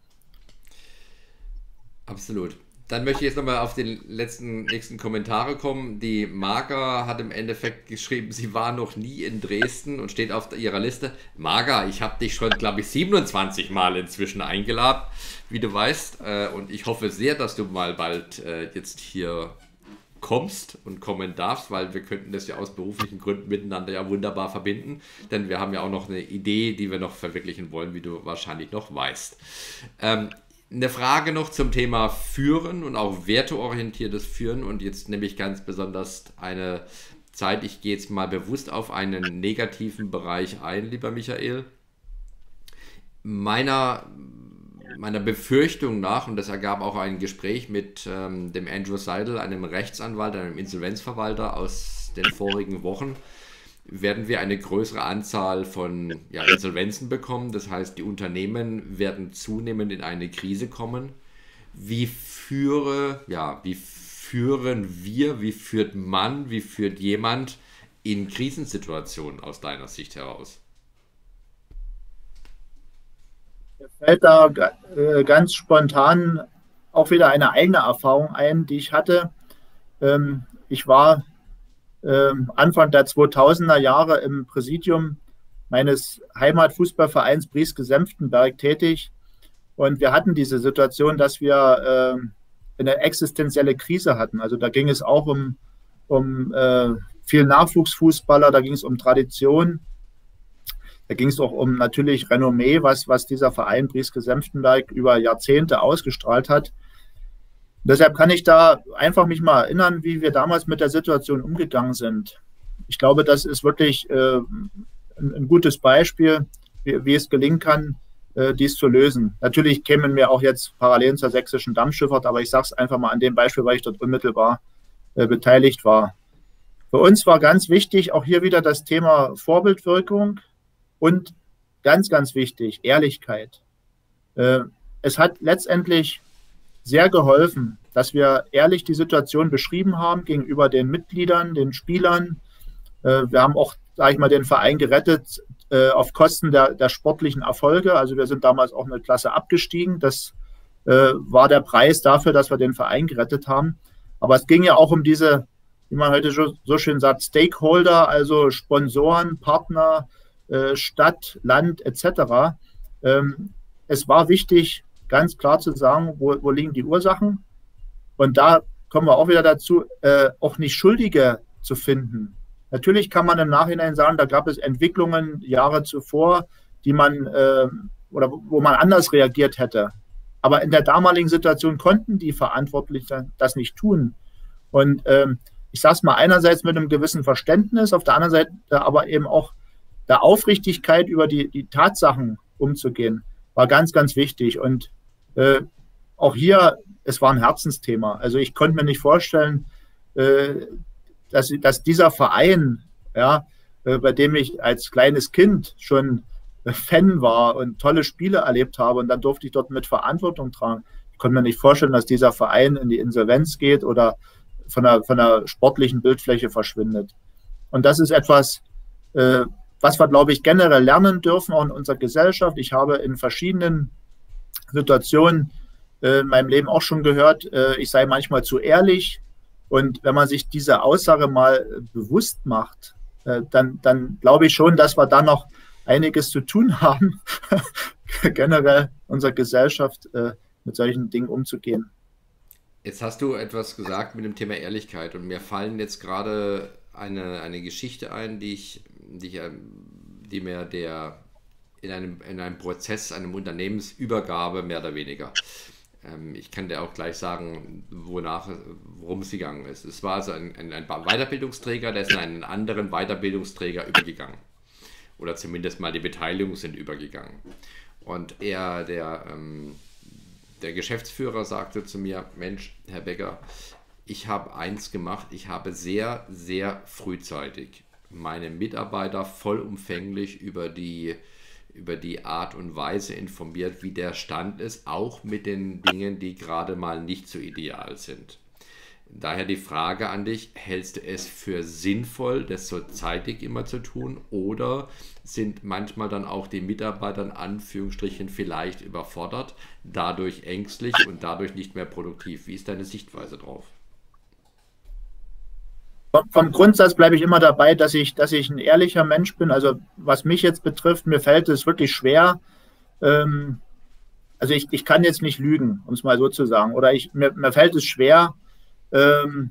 Absolut. Dann möchte ich jetzt nochmal auf den letzten, nächsten Kommentare kommen. Die Marga hat im Endeffekt geschrieben, sie war noch nie in Dresden und steht auf ihrer Liste. Marga, ich habe dich schon, glaube ich, siebenundzwanzig Mal inzwischen eingeladen, wie du weißt. Und ich hoffe sehr, dass du mal bald jetzt hier kommst und kommen darfst, weil wir könnten das ja aus beruflichen Gründen miteinander ja wunderbar verbinden, denn wir haben ja auch noch eine Idee, die wir noch verwirklichen wollen, wie du wahrscheinlich noch weißt. Ähm, Eine Frage noch zum Thema Führen und auch werteorientiertes Führen, und jetzt nehme ich ganz besonders eine Zeit, ich gehe jetzt mal bewusst auf einen negativen Bereich ein, lieber Michael. Meiner, meiner Befürchtung nach, und das ergab auch ein Gespräch mit ähm, dem Andrew Seidel, einem Rechtsanwalt, einem Insolvenzverwalter aus den vorigen Wochen, werden wir eine größere Anzahl von ja, Insolvenzen bekommen. Das heißt, die Unternehmen werden zunehmend in eine Krise kommen. Wie, führe, ja, wie führen wir, wie führt man, wie führt jemand in Krisensituationen aus deiner Sicht heraus?
Mir fällt da äh, ganz spontan auch wieder eine eigene Erfahrung ein, die ich hatte. Ähm, ich war ähm, Anfang der zweitausender Jahre im Präsidium meines Heimatfußballvereins Brieske-Senftenberg tätig, und wir hatten diese Situation, dass wir äh, eine existenzielle Krise hatten. Also da ging es auch um, um äh, viel Nachwuchsfußballer, da ging es um Tradition, da ging es auch um natürlich Renommee, was, was dieser Verein Brieske-Senftenberg über Jahrzehnte ausgestrahlt hat. Deshalb kann ich da einfach mich mal erinnern, wie wir damals mit der Situation umgegangen sind. Ich glaube, das ist wirklich äh, ein, ein gutes Beispiel, wie, wie es gelingen kann, äh, dies zu lösen. Natürlich kämen mir auch jetzt Parallelen zur sächsischen Dampfschifffahrt, aber ich sage es einfach mal an dem Beispiel, weil ich dort unmittelbar äh, beteiligt war. Für uns war ganz wichtig, auch hier wieder das Thema Vorbildwirkung und ganz, ganz wichtig, Ehrlichkeit. Äh, es hat letztendlich sehr geholfen, dass wir ehrlich die Situation beschrieben haben gegenüber den Mitgliedern, den Spielern. Wir haben auch, sage ich mal, den Verein gerettet auf Kosten der, der sportlichen Erfolge. Also wir sind damals auch eine Klasse abgestiegen. Das war der Preis dafür, dass wir den Verein gerettet haben. Aber es ging ja auch um diese, wie man heute so schön sagt, Stakeholder, also Sponsoren, Partner, Stadt, Land et cetera. Es war wichtig, ganz klar zu sagen, wo, wo liegen die Ursachen. Und da kommen wir auch wieder dazu, äh, auch nicht Schuldige zu finden. Natürlich kann man im Nachhinein sagen, da gab es Entwicklungen Jahre zuvor, die man äh, oder wo man anders reagiert hätte. Aber in der damaligen Situation konnten die Verantwortlichen das nicht tun. Und ähm, ich sage es mal einerseits mit einem gewissen Verständnis, auf der anderen Seite aber eben auch der Aufrichtigkeit über die, die Tatsachen umzugehen, war ganz, ganz wichtig. Und Äh, auch hier, es war ein Herzensthema. Also ich konnte mir nicht vorstellen, äh, dass, dass dieser Verein, ja, äh, bei dem ich als kleines Kind schon Fan war und tolle Spiele erlebt habe, und dann durfte ich dort mit Verantwortung tragen. Ich konnte mir nicht vorstellen, dass dieser Verein in die Insolvenz geht oder von der, von der sportlichen Bildfläche verschwindet. Und das ist etwas, äh, was wir, glaube ich, generell lernen dürfen, auch in unserer Gesellschaft. Ich habe in verschiedenen Situationen äh, in meinem Leben auch schon gehört, äh, ich sei manchmal zu ehrlich. Und wenn man sich diese Aussage mal äh, bewusst macht, äh, dann, dann glaube ich schon, dass wir da noch einiges zu tun haben, generell unserer Gesellschaft äh, mit solchen Dingen umzugehen.
Jetzt hast du etwas gesagt mit dem Thema Ehrlichkeit, und mir fallen jetzt gerade eine, eine Geschichte ein, die ich, die, ich, die mir der in einem, in einem Prozess, einem Unternehmensübergabe mehr oder weniger. Ähm, ich kann dir auch gleich sagen, wonach, worum es gegangen ist. Es war also ein, ein, ein Weiterbildungsträger, der ist in einen anderen Weiterbildungsträger übergegangen. Oder zumindest mal die Beteiligungen sind übergegangen. Und er, der, ähm, der Geschäftsführer, sagte zu mir: Mensch, Herr Becker, ich habe eins gemacht, ich habe sehr, sehr frühzeitig meine Mitarbeiter vollumfänglich über die über die Art und Weise informiert, wie der Stand ist, auch mit den Dingen, die gerade mal nicht so ideal sind. Daher die Frage an dich, hältst du es für sinnvoll, das so zeitig immer zu tun, oder sind manchmal dann auch die Mitarbeiter in Anführungsstrichen vielleicht überfordert, dadurch ängstlich und dadurch nicht mehr produktiv? Wie ist deine Sichtweise drauf?
Vom Grundsatz bleibe ich immer dabei, dass ich, dass ich ein ehrlicher Mensch bin. Also was mich jetzt betrifft, mir fällt es wirklich schwer. Ähm, also ich, ich kann jetzt nicht lügen, um es mal so zu sagen. Oder ich, mir, mir fällt es schwer, ähm,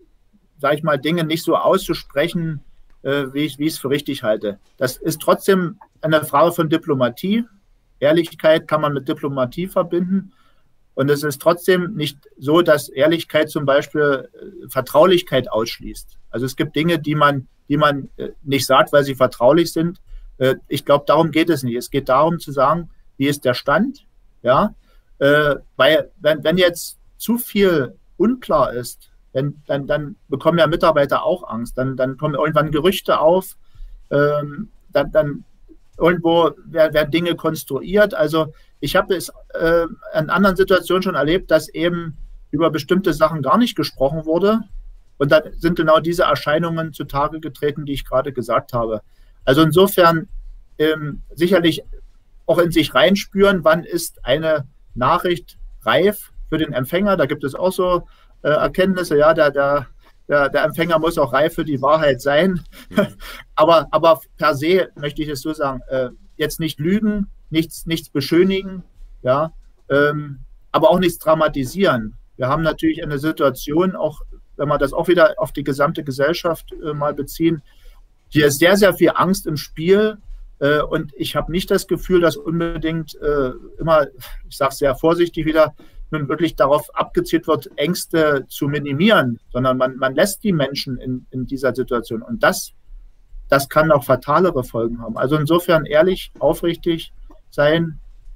sage ich mal, Dinge nicht so auszusprechen, äh, wie ich, wie ich es für richtig halte. Das ist trotzdem eine Frage von Diplomatie. Ehrlichkeit kann man mit Diplomatie verbinden. Und es ist trotzdem nicht so, dass Ehrlichkeit zum Beispiel äh, Vertraulichkeit ausschließt. Also es gibt Dinge, die man, die man äh, nicht sagt, weil sie vertraulich sind. Äh, ich glaube, darum geht es nicht. Es geht darum zu sagen, wie ist der Stand? Ja, äh, weil wenn, wenn jetzt zu viel unklar ist, wenn, dann, dann bekommen ja Mitarbeiter auch Angst. Dann, dann kommen irgendwann Gerüchte auf. Ähm, dann, dann irgendwo werden Dinge konstruiert. Also ich habe es äh, in anderen Situationen schon erlebt, dass eben über bestimmte Sachen gar nicht gesprochen wurde. Und dann sind genau diese Erscheinungen zutage getreten, die ich gerade gesagt habe. Also insofern ähm, sicherlich auch in sich reinspüren, wann ist eine Nachricht reif für den Empfänger. Da gibt es auch so äh, Erkenntnisse, ja, der, der, der, der Empfänger muss auch reif für die Wahrheit sein. Mhm. aber, aber per se möchte ich es so sagen, äh, jetzt nicht lügen, nichts, nichts beschönigen, ja, ähm, aber auch nichts dramatisieren. Wir haben natürlich eine Situation, auch wenn wir das auch wieder auf die gesamte Gesellschaft äh, mal beziehen, hier ist sehr, sehr viel Angst im Spiel. Und ich habe nicht das Gefühl, dass unbedingt äh, immer, ich sage es sehr vorsichtig wieder, nun wirklich darauf abgezielt wird, Ängste zu minimieren, sondern man, man lässt die Menschen in, in dieser Situation. Und das, das kann auch fatalere Folgen haben. Also insofern ehrlich, aufrichtig sein,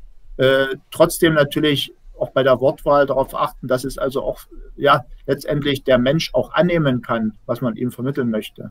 äh, trotzdem natürlich auch bei der Wortwahl darauf achten, dass es also auch ja, letztendlich der Mensch auch annehmen kann, was man ihm vermitteln möchte.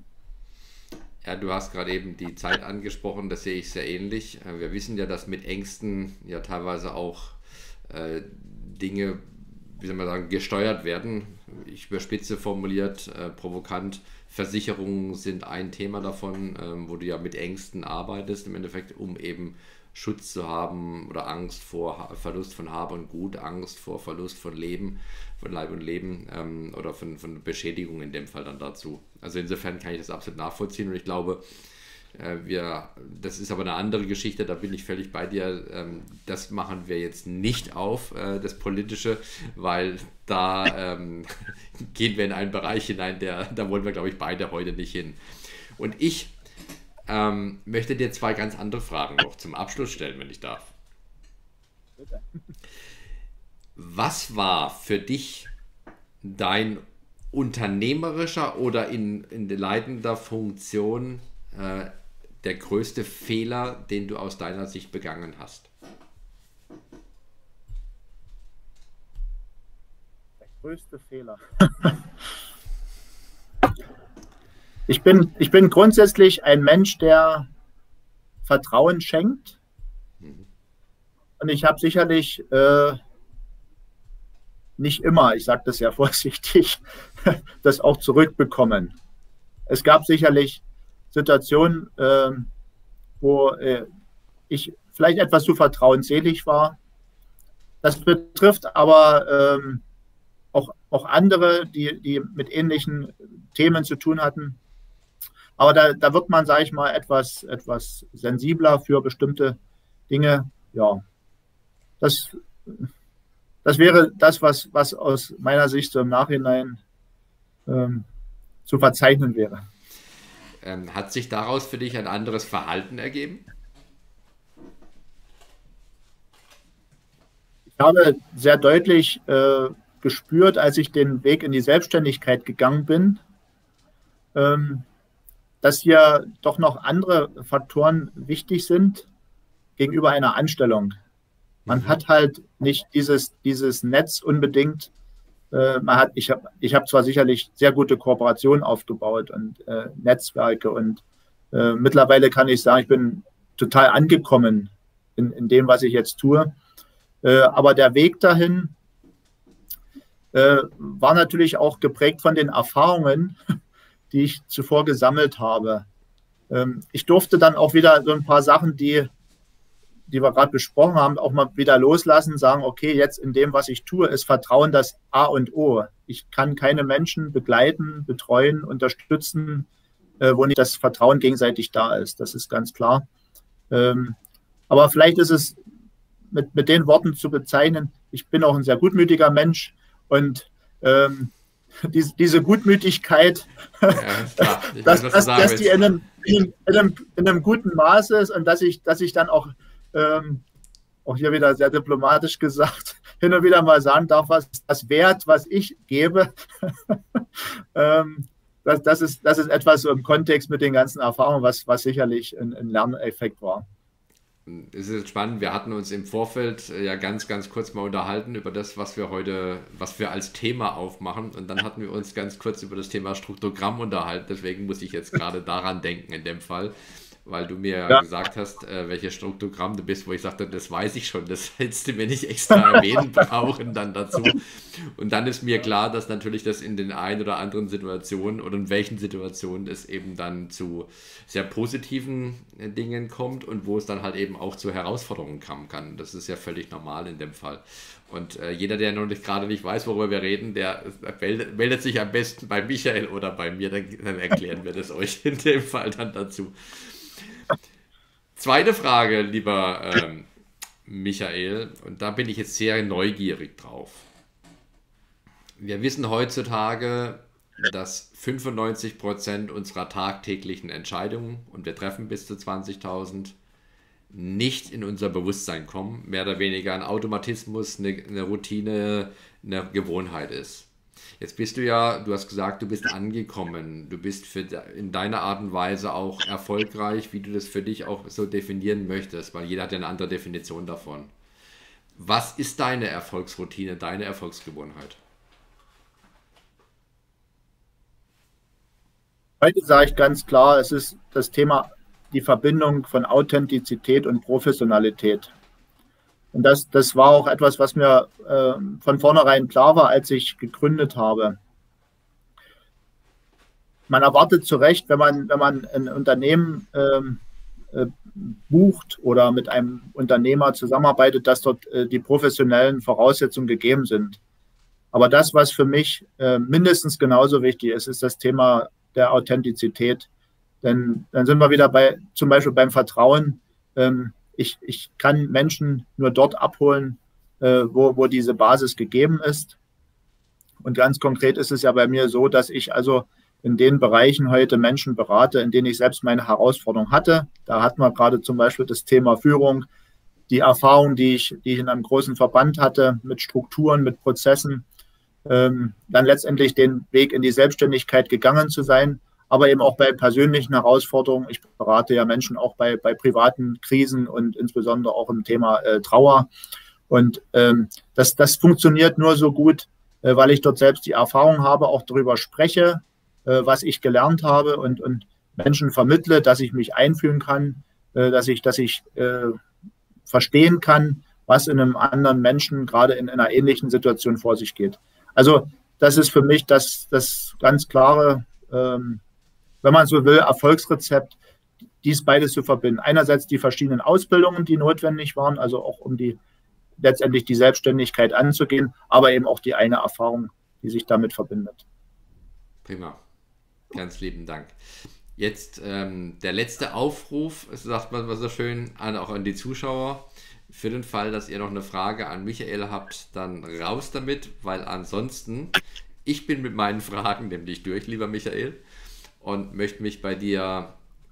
Ja, du hast gerade eben die Zeit angesprochen, das sehe ich sehr ähnlich. Wir wissen ja, dass mit Ängsten ja teilweise auch äh, Dinge, wie soll man sagen, gesteuert werden. Ich überspitze formuliert, äh, provokant. Versicherungen sind ein Thema davon, äh, wo du ja mit Ängsten arbeitest, im Endeffekt, um eben Schutz zu haben oder Angst vor Verlust von Hab und Gut, Angst vor Verlust von Leben, von Leib und Leben ähm, oder von, von Beschädigung in dem Fall dann dazu. Also insofern kann ich das absolut nachvollziehen und ich glaube, äh, wir, das ist aber eine andere Geschichte, da bin ich völlig bei dir. Ähm, das machen wir jetzt nicht auf, äh, das Politische, weil da ähm, gehen wir in einen Bereich hinein, der, da wollen wir, glaube ich, beide heute nicht hin. Und ich Ähm, möchte dir zwei ganz andere Fragen noch zum Abschluss stellen, wenn ich darf. Bitte. Was war für dich dein unternehmerischer oder in, in leitender Funktion äh, der größte Fehler, den du aus deiner Sicht begangen hast?
Der größte Fehler. Ich bin, ich bin grundsätzlich ein Mensch, der Vertrauen schenkt. Und ich habe sicherlich äh, nicht immer, ich sage das ja vorsichtig, das auch zurückbekommen. Es gab sicherlich Situationen, äh, wo äh, ich vielleicht etwas zu vertrauensselig war. Das betrifft aber ähm, auch, auch andere, die, die mit ähnlichen Themen zu tun hatten. Aber da, da wird man, sage ich mal, etwas, etwas sensibler für bestimmte Dinge. Ja, das, das wäre das, was, was aus meiner Sicht so im Nachhinein ähm, zu verzeichnen wäre.
Ähm, hat sich daraus für dich ein anderes Verhalten ergeben?
Ich habe sehr deutlich äh, gespürt, als ich den Weg in die Selbstständigkeit gegangen bin, ähm, dass hier doch noch andere Faktoren wichtig sind gegenüber einer Anstellung. Man mhm. hat halt nicht dieses, dieses Netz unbedingt. Äh, man hat, ich habe ich hab zwar sicherlich sehr gute Kooperationen aufgebaut und äh, Netzwerke und äh, mittlerweile kann ich sagen, ich bin total angekommen in, in dem, was ich jetzt tue. Äh, aber der Weg dahin äh, war natürlich auch geprägt von den Erfahrungen, die ich zuvor gesammelt habe. Ähm, ich durfte dann auch wieder so ein paar Sachen, die, die wir gerade besprochen haben, auch mal wieder loslassen, sagen, okay, jetzt in dem, was ich tue, ist Vertrauen das A und O. Ich kann keine Menschen begleiten, betreuen, unterstützen, äh, wo nicht das Vertrauen gegenseitig da ist. Das ist ganz klar. Ähm, aber vielleicht ist es mit, mit den Worten zu bezeichnen, ich bin auch ein sehr gutmütiger Mensch und ähm, diese, diese Gutmütigkeit, ja, klar. dass, dass, dass die in einem, in, einem, in einem guten Maß ist und dass ich, dass ich dann auch, ähm, auch hier wieder sehr diplomatisch gesagt, hin und wieder mal sagen darf, was das Wert, was ich gebe, ähm, das, das, ist, das ist etwas so im Kontext mit den ganzen Erfahrungen, was, was sicherlich ein, ein Lerneffekt war.
Es ist spannend, wir hatten uns im Vorfeld ja ganz, ganz kurz mal unterhalten über das, was wir heute, was wir als Thema aufmachen, und dann hatten wir uns ganz kurz über das Thema Struktogramm unterhalten, deswegen muss ich jetzt gerade daran denken in dem Fall, weil du mir ja gesagt hast, äh, welches Struktogramm du bist, wo ich sagte, das weiß ich schon, das hättest du mir nicht extra erwähnen brauchen dann dazu. Und dann ist mir klar, dass natürlich das in den ein oder anderen Situationen oder in welchen Situationen es eben dann zu sehr positiven äh, Dingen kommt und wo es dann halt eben auch zu Herausforderungen kommen kann. Das ist ja völlig normal in dem Fall. Und äh, jeder, der noch nicht gerade nicht weiß, worüber wir reden, der meldet, meldet sich am besten bei Michael oder bei mir, dann, dann erklären wir das euch in dem Fall dann dazu. Zweite Frage, lieber ähm, Michael, und da bin ich jetzt sehr neugierig drauf. Wir wissen heutzutage, dass fünfundneunzig Prozent unserer tagtäglichen Entscheidungen, und wir treffen bis zu zwanzigtausend, nicht in unser Bewusstsein kommen, mehr oder weniger ein Automatismus, eine, eine Routine, eine Gewohnheit ist. Jetzt bist du ja, du hast gesagt, du bist angekommen, du bist für, in deiner Art und Weise auch erfolgreich, wie du das für dich auch so definieren möchtest, weil jeder hat ja eine andere Definition davon. Was ist deine Erfolgsroutine, deine Erfolgsgewohnheit?
Heute sage ich ganz klar, es ist das Thema, die Verbindung von Authentizität und Professionalität. Und das, das war auch etwas, was mir äh, von vornherein klar war, als ich gegründet habe. Man erwartet zu Recht, wenn man, wenn man ein Unternehmen ähm, äh, bucht oder mit einem Unternehmer zusammenarbeitet, dass dort äh, die professionellen Voraussetzungen gegeben sind. Aber das, was für mich äh, mindestens genauso wichtig ist, ist das Thema der Authentizität. Denn dann sind wir wieder bei, zum Beispiel beim Vertrauen. Ähm, ich, ich kann Menschen nur dort abholen, äh, wo, wo diese Basis gegeben ist. Und ganz konkret ist es ja bei mir so, dass ich also in den Bereichen heute Menschen berate, in denen ich selbst meine Herausforderung hatte. Da hatten wir gerade zum Beispiel das Thema Führung, die Erfahrung, die ich, die ich in einem großen Verband hatte, mit Strukturen, mit Prozessen, ähm, dann letztendlich den Weg in die Selbstständigkeit gegangen zu sein, aber eben auch bei persönlichen Herausforderungen. Ich berate ja Menschen auch bei, bei privaten Krisen und insbesondere auch im Thema äh, Trauer. Und ähm, das, das funktioniert nur so gut, äh, weil ich dort selbst die Erfahrung habe, auch darüber spreche, äh, was ich gelernt habe und, und Menschen vermittle, dass ich mich einfühlen kann, äh, dass ich, dass ich äh, verstehen kann, was in einem anderen Menschen gerade in einer ähnlichen Situation vor sich geht. Also das ist für mich das, das ganz klare, ähm, wenn man so will, Erfolgsrezept, dies beides zu verbinden. Einerseits die verschiedenen Ausbildungen, die notwendig waren, also auch um die letztendlich die Selbstständigkeit anzugehen, aber eben auch die eine Erfahrung, die sich damit verbindet.
Prima, ganz lieben Dank. Jetzt ähm, der letzte Aufruf, sagt man mal so schön, an, auch an die Zuschauer. Für den Fall, dass ihr noch eine Frage an Michael habt, dann raus damit, weil ansonsten, ich bin mit meinen Fragen nämlich durch, lieber Michael, und möchte mich bei dir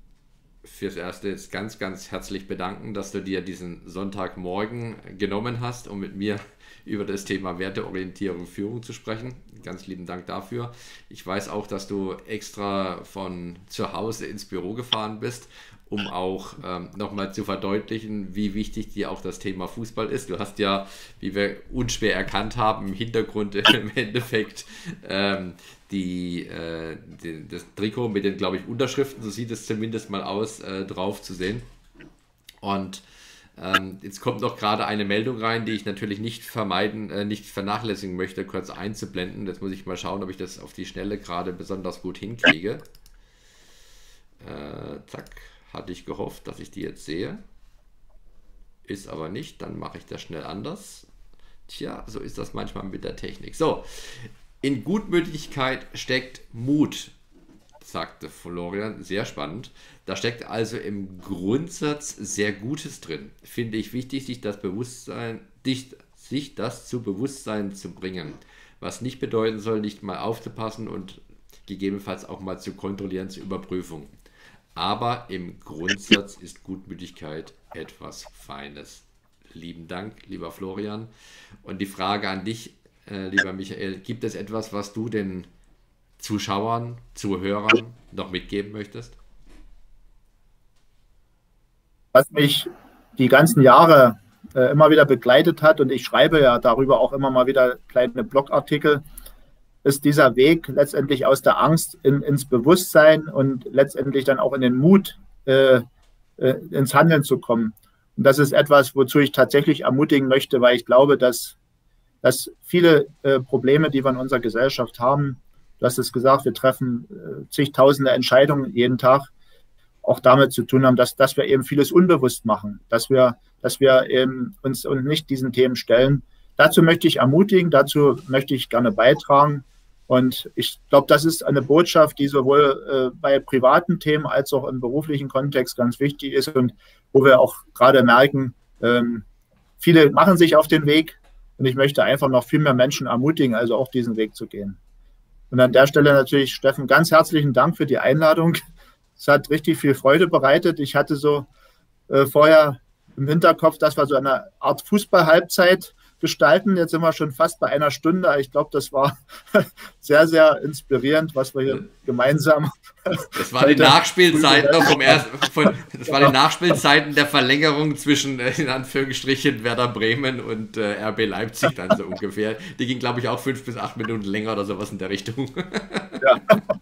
fürs Erste jetzt ganz, ganz herzlich bedanken, dass du dir diesen Sonntagmorgen genommen hast, um mit mir über das Thema Werteorientierung, Führung zu sprechen. Ganz lieben Dank dafür. Ich weiß auch, dass du extra von zu Hause ins Büro gefahren bist, um auch ähm, nochmal zu verdeutlichen, wie wichtig dir auch das Thema Fußball ist. Du hast ja, wie wir unschwer erkannt haben, im Hintergrund im Endeffekt ähm, die, äh, die, das Trikot mit den, glaube ich, Unterschriften, so sieht es zumindest mal aus, äh, drauf zu sehen. Und Ähm, jetzt kommt noch gerade eine Meldung rein, die ich natürlich nicht vermeiden, äh, nicht vernachlässigen möchte, kurz einzublenden. Jetzt muss ich mal schauen, ob ich das auf die Schnelle gerade besonders gut hinkriege. Äh, zack, hatte ich gehofft, dass ich die jetzt sehe. Ist aber nicht, dann mache ich das schnell anders. Tja, so ist das manchmal mit der Technik. So, in Gutmütigkeit steckt Mut, sagte Florian, sehr spannend. Da steckt also im Grundsatz sehr Gutes drin. Finde ich wichtig, sich das Bewusstsein, sich das zu Bewusstsein zu bringen. Was nicht bedeuten soll, nicht mal aufzupassen und gegebenenfalls auch mal zu kontrollieren zur Überprüfung. Aber im Grundsatz ist Gutmütigkeit etwas Feines. Lieben Dank, lieber Florian. Und die Frage an dich, äh, lieber Michael, gibt es etwas, was du den Zuschauern, Zuhörern noch mitgeben möchtest?
Was mich die ganzen Jahre äh, immer wieder begleitet hat, und ich schreibe ja darüber auch immer mal wieder kleine Blogartikel, ist dieser Weg letztendlich aus der Angst in, ins Bewusstsein und letztendlich dann auch in den Mut, äh, äh, ins Handeln zu kommen. Und das ist etwas, wozu ich tatsächlich ermutigen möchte, weil ich glaube, dass, dass viele äh, Probleme, die wir in unserer Gesellschaft haben, du hast es gesagt, wir treffen äh, zigtausende Entscheidungen jeden Tag, auch damit zu tun haben, dass, dass wir eben vieles unbewusst machen, dass wir, dass wir eben uns, uns nicht diesen Themen stellen. Dazu möchte ich ermutigen, dazu möchte ich gerne beitragen. Und ich glaube, das ist eine Botschaft, die sowohl äh, bei privaten Themen als auch im beruflichen Kontext ganz wichtig ist und wo wir auch gerade merken, ähm, viele machen sich auf den Weg und ich möchte einfach noch viel mehr Menschen ermutigen, also auch diesen Weg zu gehen. Und an der Stelle natürlich, Steffen, ganz herzlichen Dank für die Einladung. Es hat richtig viel Freude bereitet. Ich hatte so äh, vorher im Hinterkopf, dass wir so eine Art Fußball-Halbzeit gestalten. Jetzt sind wir schon fast bei einer Stunde. Ich glaube, das war sehr, sehr inspirierend, was wir hier gemeinsam.
Das war die Nachspielzeit noch vom ersten, von, das war die Nachspielzeiten der Verlängerung zwischen in Anführungsstrichen Werder Bremen und äh, R B Leipzig dann so ungefähr. Die ging, glaube ich, auch fünf bis acht Minuten länger oder sowas in der Richtung. Ja.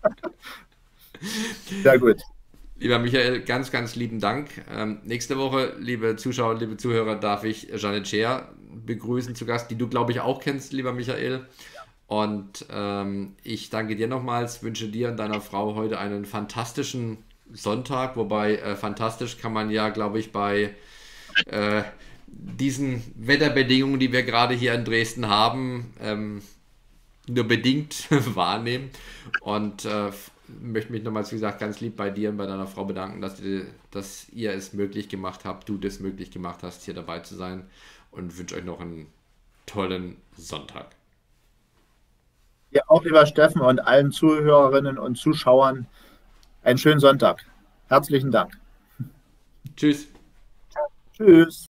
Sehr gut. Lieber Michael, ganz, ganz lieben Dank. Ähm, nächste Woche, liebe Zuschauer, liebe Zuhörer, darf ich Jeanette Scheer begrüßen zu Gast, die du, glaube ich, auch kennst, lieber Michael. Und ähm, ich danke dir nochmals, wünsche dir und deiner Frau heute einen fantastischen Sonntag, wobei äh, fantastisch kann man ja, glaube ich, bei äh, diesen Wetterbedingungen, die wir gerade hier in Dresden haben, ähm, nur bedingt wahrnehmen. Und äh, möchte mich nochmals, wie gesagt, ganz lieb bei dir und bei deiner Frau bedanken, dass, die, dass ihr es möglich gemacht habt, du das möglich gemacht hast, hier dabei zu sein, und wünsche euch noch einen tollen Sonntag.
Ja, auch lieber Steffen und allen Zuhörerinnen und Zuschauern einen schönen Sonntag. Herzlichen Dank.
Tschüss.
Tschüss.